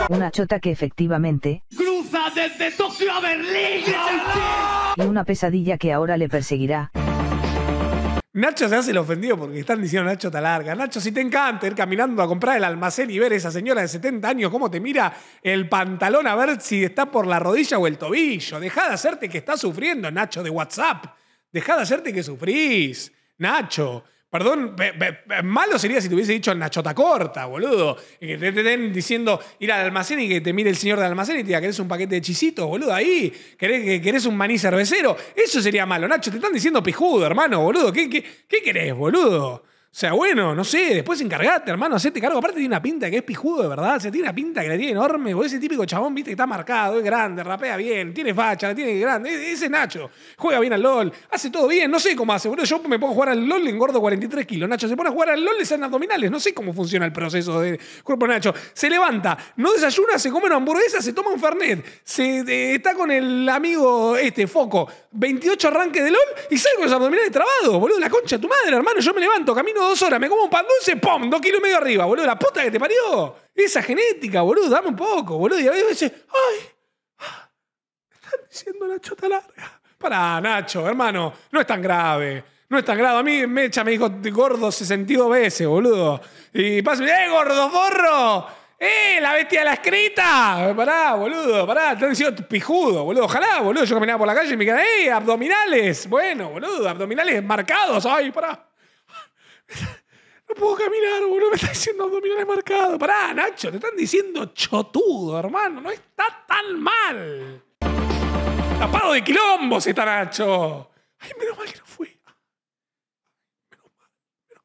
Una chota que efectivamente... ¡Cruza desde Tokio a Berlín! Y una pesadilla que ahora le perseguirá. Nacho se hace el ofendido porque están diciendo Nacho ta larga. Nacho, si te encanta ir caminando a comprar el almacén y ver a esa señora de setenta años cómo te mira el pantalón a ver si está por la rodilla o el tobillo. Dejá de hacerte que estás sufriendo, Nacho, de WhatsApp. Dejá de hacerte que sufrís, Nacho. Perdón, be, be, malo sería si te hubiese dicho Nachota corta, boludo. Y que te estén diciendo ir al almacén y que te mire el señor del almacén y te diga, ¿querés un paquete de chisitos, boludo? Ahí, ¿querés, querés un maní cervecero? Eso sería malo, Nacho. Te están diciendo pijudo, hermano, boludo. ¿Qué, qué, qué querés, boludo? O sea, bueno, no sé, después encargate, hermano, hacete cargo. Aparte tiene una pinta que es pijudo de verdad, o sea, tiene una pinta que la tiene enorme, boludo. Ese típico chabón, viste, que está marcado, es grande, rapea bien, tiene facha, la tiene grande. Ese es Nacho, juega bien al LOL, hace todo bien, no sé cómo hace, boludo. Yo me pongo a jugar al LOL y engordo cuarenta y tres kilos. Nacho se pone a jugar al LOL y salen abdominales, no sé cómo funciona el proceso del cuerpo de Nacho. Se levanta, no desayuna, se come una hamburguesa, se toma un Fernet, se, eh, está con el amigo este, Foco, veintiocho arranques de LOL y sale con los abdominales trabados, boludo. La concha de tu madre, hermano. Yo me levanto, camino dos horas, me como un pan dulce, ¡pum! Dos kilos y medio arriba, boludo. La puta que te parió. Esa genética, boludo. Dame un poco, boludo. Y a veces, ¡ay! Están diciendo Nacho ta larga. Pará, Nacho, hermano. No es tan grave. No es tan grave. A mí Mecha me dijo gordo sesenta y dos veces, boludo. Y pasa, ¡eh, gordo forro! ¡Eh, la bestia de la escrita! Pará, boludo, pará. Te están diciendo pijudo, boludo. Ojalá, boludo. Yo caminaba por la calle y me quedaba, ¡eh, abdominales! Bueno, boludo, abdominales marcados. ¡Ay, pará! No puedo caminar, boludo. Me está diciendo abdominales marcados. Pará, Nacho. Te están diciendo chotudo, hermano. No está tan mal. Tapado de quilombos está Nacho. Ay, menos mal que no fui. Menos mal. Menos...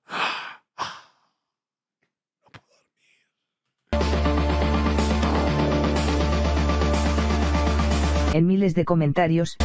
No puedo dormir. En miles de comentarios...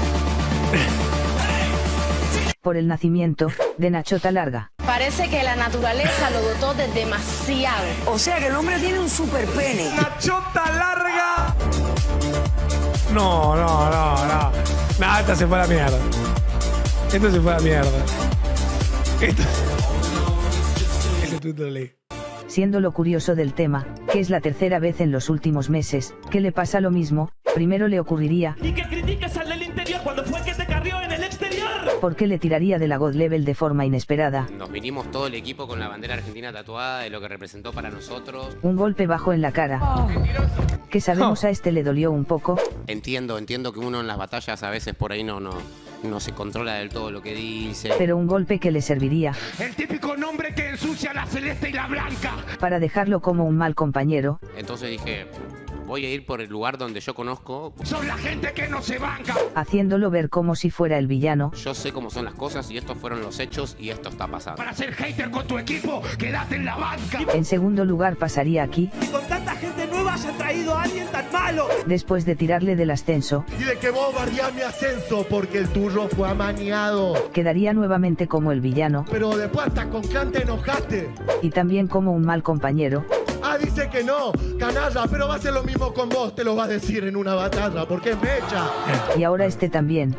por el nacimiento de Nachota larga. Parece que la naturaleza lo dotó de demasiado. O sea que el hombre tiene un super pene. ¡Nachota larga! No, no, no, no. No, esta se fue a la mierda. Esto se fue a la mierda. Esto... Ese tweet lo leí. Siendo lo curioso del tema, que es la tercera vez en los últimos meses, que le pasa lo mismo, primero le ocurriría... Y que critiques al del interior cuando fue que te carrió en el exterior. ¿Por qué le tiraría de la God Level de forma inesperada? Nos vinimos todo el equipo con la bandera argentina tatuada de lo que representó para nosotros. Un golpe bajo en la cara. Oh. Que sabemos oh. a este le dolió un poco. Entiendo, entiendo que uno en las batallas a veces por ahí no, no, no se controla del todo lo que dice. Pero un golpe que le serviría. El típico nombre que ensucia la celeste y la blanca. Para dejarlo como un mal compañero. Entonces dije... voy a ir por el lugar donde yo conozco. Son la gente que no se banca. Haciéndolo ver como si fuera el villano. Yo sé cómo son las cosas y estos fueron los hechos y esto está pasando. Para ser hater con tu equipo, quédate en la banca. En segundo lugar pasaría aquí. Y con tanta gente nueva se ha traído a alguien tan malo. Después de tirarle del ascenso. Y de que vos bardeás mi ascenso porque el tuyo fue amañado. Quedaría nuevamente como el villano. Pero después hasta con Khan te enojaste. Y también como un mal compañero. Ah, dice que no, canalla, pero va a ser lo mismo con vos, te lo va a decir en una batalla, porque es Mecha. Y ahora este también.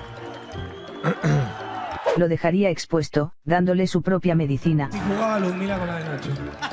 Lo dejaría expuesto, dándole su propia medicina. Si jugaba Ludmila con la de Nacho.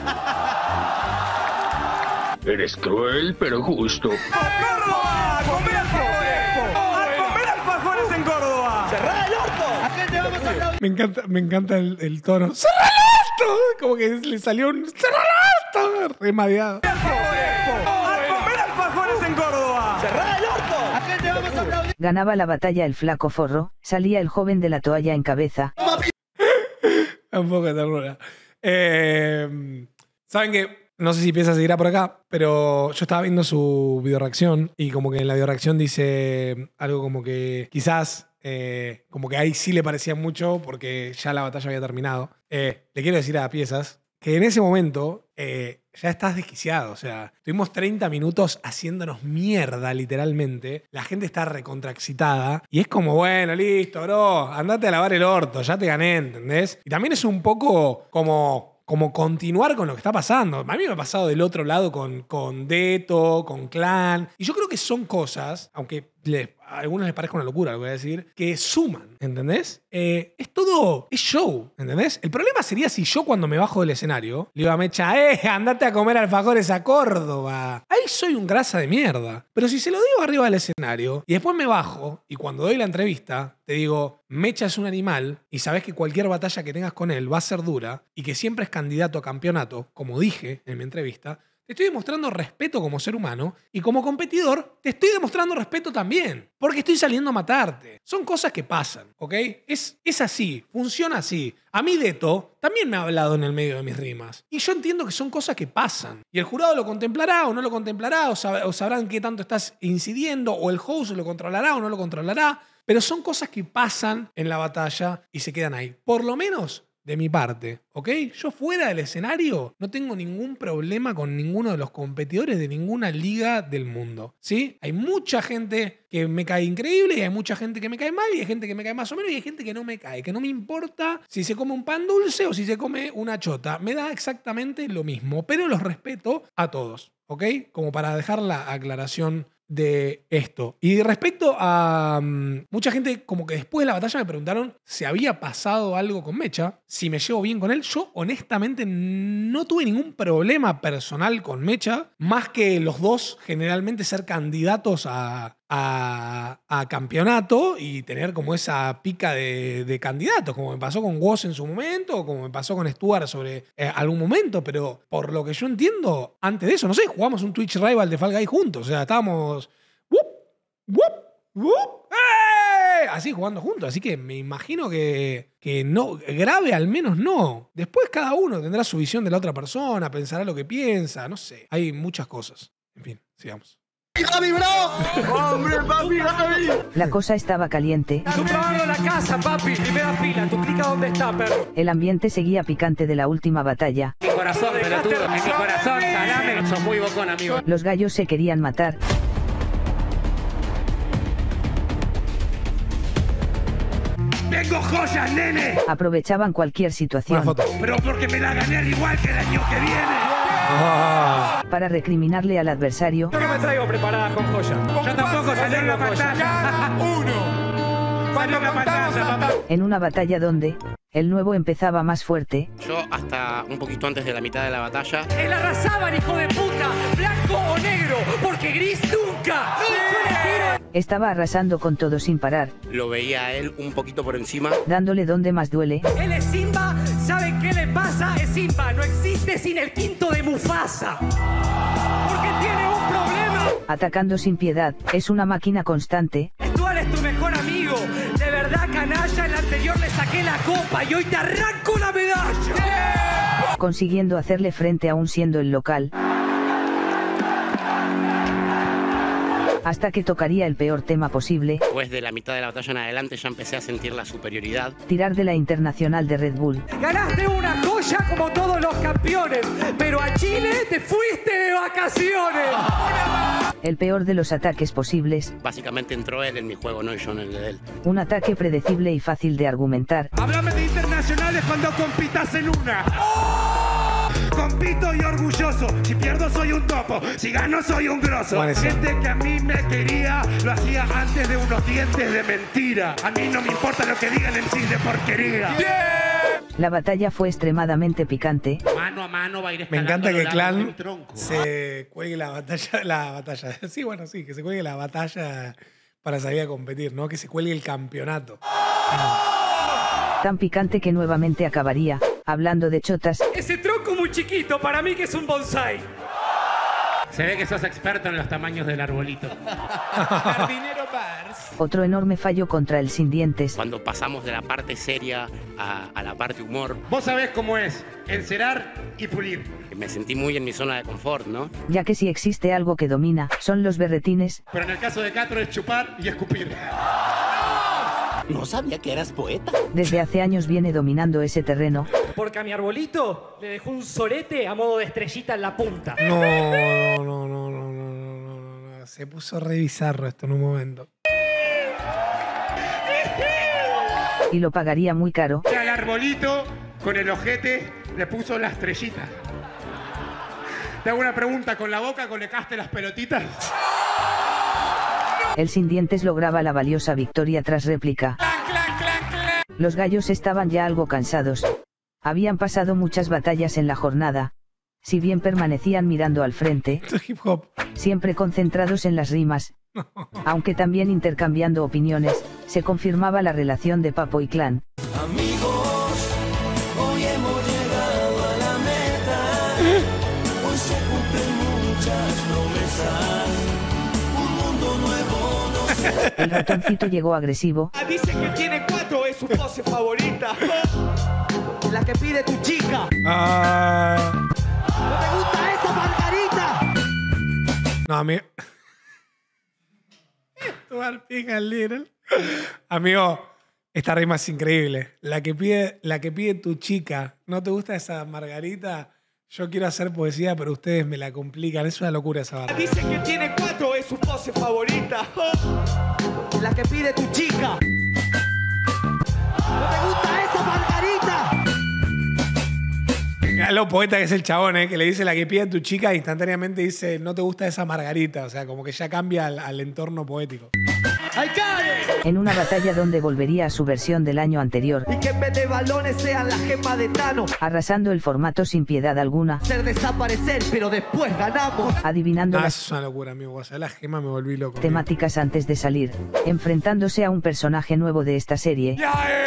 Eres cruel, pero justo. ¡Córdoba! ¡A comer alfajores! ¡A comer alfajores en Córdoba! ¡Cerrá el orto! ¡La gente vamos a aplaudir! Me encanta, me encanta el, el tono. ¡Cerrá el orto! Como que le salió un... ¡Cerrá el orto! Remadeado. ¡A comer alfajores en Córdoba! ¡Cerrá el orto! ¡La gente vamos a aplaudir! Ganaba la batalla el flaco forro, salía el joven de la toalla en cabeza. Un poco de ternura. Eh, ¿Saben qué? No sé si piensa seguir por acá, pero yo estaba viendo su videoreacción y como que en la videoreacción dice algo como que quizás, eh, como que ahí sí le parecía mucho porque ya la batalla había terminado. Eh, le quiero decir a Piezas que en ese momento eh, ya estás desquiciado. O sea, tuvimos treinta minutos haciéndonos mierda, literalmente. La gente está recontraexcitada y es como, bueno, listo, bro, andate a lavar el orto, ya te gané, ¿entendés? Y también es un poco como... como continuar con lo que está pasando. A mí me ha pasado del otro lado con, con Deto, con Clan. Y yo creo que son cosas, aunque les, a algunos les parezca una locura lo que voy a decir, que suman, ¿entendés? Eh, es todo, es show, ¿entendés? El problema sería si yo cuando me bajo del escenario le digo a Mecha, eh, andate a comer alfajores a Córdoba. Ahí soy un grasa de mierda. Pero si se lo digo arriba del escenario y después me bajo y cuando doy la entrevista te digo, Mecha es un animal y sabés que cualquier batalla que tengas con él va a ser dura y que siempre es candidato a campeonato, como dije en mi entrevista, te estoy demostrando respeto como ser humano y como competidor te estoy demostrando respeto también, porque estoy saliendo a matarte. Son cosas que pasan, ¿ok? Es, es así, funciona así. A mí Deto también me ha hablado en el medio de mis rimas y yo entiendo que son cosas que pasan. Y el jurado lo contemplará o no lo contemplará o, sab- o sabrán qué tanto estás incidiendo o el host lo controlará o no lo controlará. Pero son cosas que pasan en la batalla y se quedan ahí. Por lo menos de mi parte, ¿ok? Yo fuera del escenario no tengo ningún problema con ninguno de los competidores de ninguna liga del mundo, ¿sí? Hay mucha gente que me cae increíble y hay mucha gente que me cae mal y hay gente que me cae más o menos y hay gente que no me cae, que no me importa si se come un pan dulce o si se come una chota. Me da exactamente lo mismo, pero los respeto a todos, ¿ok? Como para dejar la aclaración de esto. Y respecto a um, mucha gente, como que después de la batalla me preguntaron si había pasado algo con Mecha, si me llevo bien con él. Yo honestamente no tuve ningún problema personal con Mecha, más que los dos generalmente ser candidatos a, a, a campeonato y tener como esa pica de, de candidatos, como me pasó con Woz en su momento, o como me pasó con Stuart sobre eh, algún momento, pero por lo que yo entiendo, antes de eso, no sé, jugamos un Twitch Rival de Fall Guy juntos, o sea, estábamos ¡wup! ¡wup! ¡wup! ¡eh! Así jugando juntos, así que me imagino que, que no, grave al menos no. Después cada uno tendrá su visión de la otra persona, pensará lo que piensa, no sé, hay muchas cosas. En fin, sigamos. ¡Javi, bro! ¡Hombre, papi, Javi! La cosa estaba caliente. Tú pagando la casa, papi. Primera fila. ¿Tu clica dónde está, perro? El ambiente seguía picante de la última batalla. Mi corazón, pelotudo. En mi corazón, salame. Sos muy bocón, amigo. Los gallos se querían matar. ¡Tengo joyas, nene! Aprovechaban cualquier situación. Pero porque me la gané al igual que el año que viene. Para recriminarle al adversario. Yo no me traigo preparada con joya. Yo tampoco salí en la pantalla. Uno. Salió en la pantalla, papá. En una batalla donde el nuevo empezaba más fuerte. Yo hasta un poquito antes de la mitad de la batalla. ¡El arrasaban, hijo de puta! ¿Blanco o negro? Porque gris nunca. Sí. Estaba arrasando con todo sin parar. Lo veía a él un poquito por encima. Dándole donde más duele. Él es Simba, ¿saben qué le pasa? Es Simba, no existe sin el quinto de Mufasa. Porque tiene un problema. Atacando sin piedad, es una máquina constante. Stuart es tu mejor amigo. De verdad, canalla, en la anterior le saqué la copa y hoy te arranco la medalla. Consiguiendo hacerle frente aún siendo el local. Hasta que tocaría el peor tema posible. Después de la mitad de la batalla en adelante ya empecé a sentir la superioridad. Tirar de la Internacional de Red Bull. Ganaste una joya como todos los campeones, pero a Chile te fuiste de vacaciones. El peor de los ataques posibles. Básicamente entró él en mi juego, no yo en el de él. Un ataque predecible y fácil de argumentar. Háblame de internacionales cuando compitas en una. ¡Oh! Compito y orgulloso. Si pierdo soy un topo. Si gano soy un grosso. Gente que a mí me quería lo hacía antes de unos dientes de mentira. A mí no me importa lo que digan en sí de porquería. Yeah. La batalla fue extremadamente picante. Mano a mano va a ir Me encanta que Clan se cuelgue la batalla, la batalla. Sí, bueno, sí, que se cuelgue la batalla para salir a competir, ¿no? Que se cuelgue el campeonato. Tan picante que nuevamente acabaría hablando de chotas. Ese tronco muy chiquito, para mí que es un bonsai. Se ve que sos experto en los tamaños del arbolito. Jardinero Bars. Otro enorme fallo contra el sin dientes. Cuando pasamos de la parte seria a, a la parte humor. Vos sabés cómo es, encerar y pulir. Me sentí muy en mi zona de confort, ¿no? Ya que si existe algo que domina, son los berretines. Pero en el caso de Castro es chupar y escupir. No sabía que eras poeta. Desde hace años viene dominando ese terreno. Porque a mi arbolito le dejó un sorete a modo de estrellita en la punta. No, no, no, no, no, no, no, no, no. Se puso re bizarro esto en un momento. Y lo pagaría muy caro. Al arbolito, con el ojete, le puso la estrellita. Te hago una pregunta, ¿con la boca colectaste las pelotitas? ¡No! El sin dientes lograba la valiosa victoria tras réplica. Los gallos estaban ya algo cansados. Habían pasado muchas batallas en la jornada. Si bien permanecían mirando al frente, siempre concentrados en las rimas, aunque también intercambiando opiniones, se confirmaba la relación de Papo y Clan. Amigos, hoy hemos llegado a la meta. Hoy se cumplen muchas promesas. Un mundo nuevo no sé. El ratoncito llegó agresivo. Dice que tiene cuatro, es su pose favorita. La que pide tu chica. Ah. ¿No te gusta esa margarita? No, amigo. Amigo, esta rima es increíble. La que pide, la que pide tu chica. ¿No te gusta esa margarita? Yo quiero hacer poesía, pero ustedes me la complican. Es una locura esa barra. Dice que tiene cuatro, es su pose favorita. La que pide tu chica. ¿No te gusta esa margarita? Mirá lo poeta que es el chabón, ¿eh? Que le dice la que pide tu chica e instantáneamente dice no te gusta esa margarita. O sea, como que ya cambia al, al entorno poético. ¡Ay, cae! En una batalla donde volvería a su versión del año anterior, Y que en vez de balones sean la gema de Tano. arrasando el formato sin piedad alguna, Hacer desaparecer, pero después ganamos. adivinando Ah, las eso es una locura, amigo. O sea, la gema me volví loco. temáticas antes de salir, enfrentándose a un personaje nuevo de esta serie,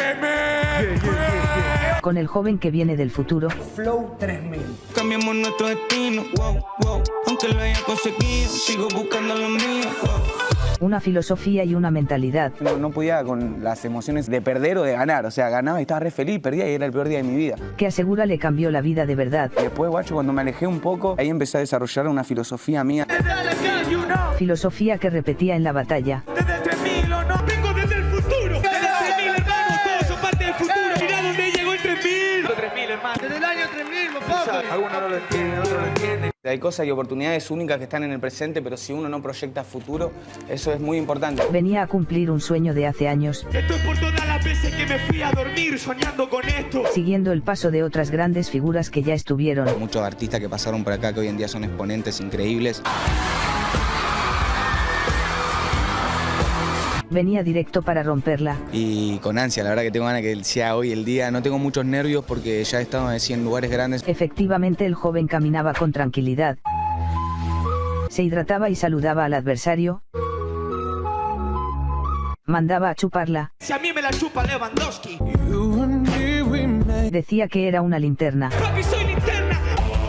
con el joven que viene del futuro, Flow tres mil. Cambiamos nuestro destino, wow, wow. Aunque lo haya conseguido, sigo buscando lo mío, wow. una filosofía y una mentalidad, No, no podía con las emociones de perder o de ganar. O sea, ganaba y estaba re feliz, perdía y era el peor día de mi vida. que asegura le cambió la vida de verdad. Y después, guacho, cuando me alejé un poco, ahí empecé a desarrollar una filosofía mía. Filosofía que repetía en la batalla, Desde el tres mil o no, vengo desde el futuro. Desde el tres mil, hermano, todos son parte del futuro. Mirá dónde llegó el tres mil. tres mil, hermano. Desde el año tres mil, papá. Algunos no lo entienden, otros lo entienden. Hay cosas y oportunidades únicas que están en el presente, pero si uno no proyecta futuro, eso es muy importante. venía a cumplir un sueño de hace años, Esto es por todas las veces que me fui a dormir soñando con esto. siguiendo el paso de otras grandes figuras que ya estuvieron, Muchos artistas que pasaron por acá que hoy en día son exponentes increíbles. venía directo para romperla, Y con ansia, la verdad que tengo ganas que sea hoy el día. No tengo muchos nervios porque ya he estado así en lugares grandes. efectivamente el joven caminaba con tranquilidad, se hidrataba y saludaba al adversario, mandaba a chuparla, Si a mí me la chupa Lewandowski. decía que era una linterna, Papi, soy linterna.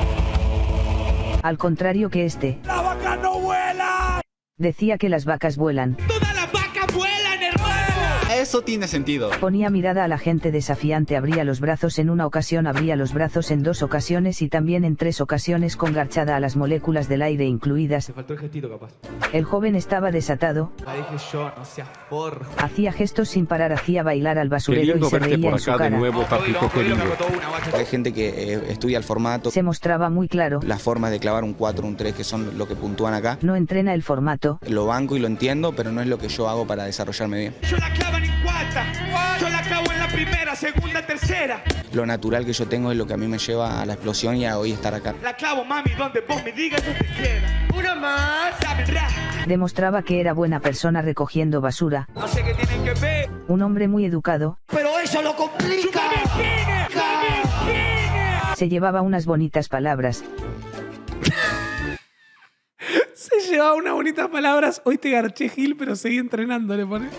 al contrario que este, La vaca no vuela. decía que las vacas vuelan, Todas las vacas vuelan, hermano. Eso tiene sentido. ponía mirada a la gente desafiante, abría los brazos en una ocasión, abría los brazos en dos ocasiones y también en tres ocasiones con garchada a las moléculas del aire incluidas. Te faltó el gestito, capaz. El joven estaba desatado, La dije yo, no seas porro. hacía gestos sin parar, hacía bailar al basurero y se reía en su cara. papito querido. Hay gente que eh, estudia el formato, Se mostraba muy claro, las formas de clavar un cuatro, un tres, que son lo que puntúan acá. no entrena el formato, Lo banco y lo entiendo, pero no es lo que yo hago para desarrollarme bien. Yo la clavo en cuarta. Yo la clavo en la primera, segunda, tercera. Lo natural que yo tengo es lo que a mí me lleva a la explosión y a hoy estar acá. La clavo, mami, donde vos me digas, donde quiera. Una más. Dame ra. demostraba que era buena persona recogiendo basura, No sé qué tienen que ver. un hombre muy educado, Pero eso lo complica. se llevaba unas bonitas palabras, Se llevaba unas bonitas palabras. Hoy te garché, Gil, pero seguí entrenando, le pone.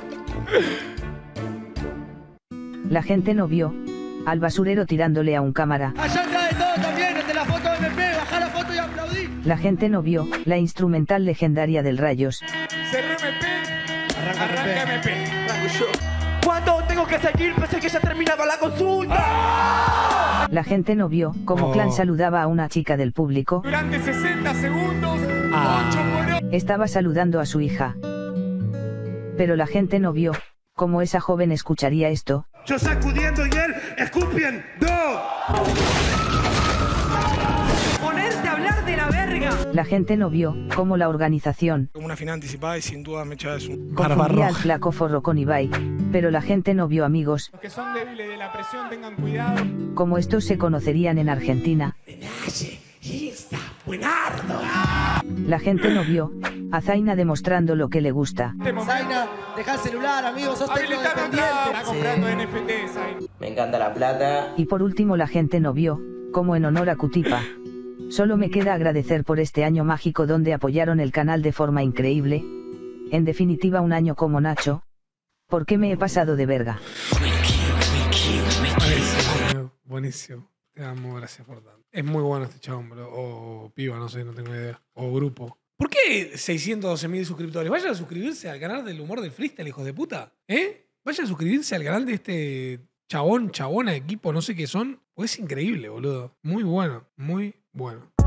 la gente no vio al basurero tirándole a un cámara, Allá atrás de todo también, desde la foto M P, bajar la foto y aplaudir. la gente no vio la instrumental legendaria del Rayos, Cerré M P. Arranca M P. Arranco yo. ¿Cuándo tengo que seguir? Pensé que ya terminaba la consulta. la gente no vio cómo Oh. Clan saludaba a una chica del público, Durante sesenta segundos. Ah. ocho por hora. estaba saludando a su hija, pero la gente no vio cómo esa joven escucharía esto, Yo sacudiendo y él escupiendo. Ponerte a hablar de la verga. la gente no vio cómo la organización Como una final anticipada y sin duda Mecha es un... confundía al flaco forro con Ibai, pero la gente no vio, amigos, Los que son débiles de la presión tengan cuidado. como estos se conocerían en Argentina. La gente no vio A Zaina demostrando lo que le gusta. Zaina, deja el celular, amigos, sos tecnodependiente. Me encanta la plata. Y por último la gente no vio, como en honor a Cutipa. Solo me queda agradecer por este año mágico donde apoyaron el canal de forma increíble. En definitiva un año como Nacho. ¿Por qué me he pasado de verga? Buenísimo, buenísimo. Te amo, gracias por tanto. Es muy bueno este chabón, bro. O piba, no sé, no tengo idea. O grupo. ¿Por qué seiscientos doce mil suscriptores? Vayan a suscribirse al canal del humor del freestyle, hijos de puta. ¿Eh? Vayan a suscribirse al canal de este chabón, chabona, equipo, no sé qué son. Pues es increíble, boludo. Muy bueno, muy bueno.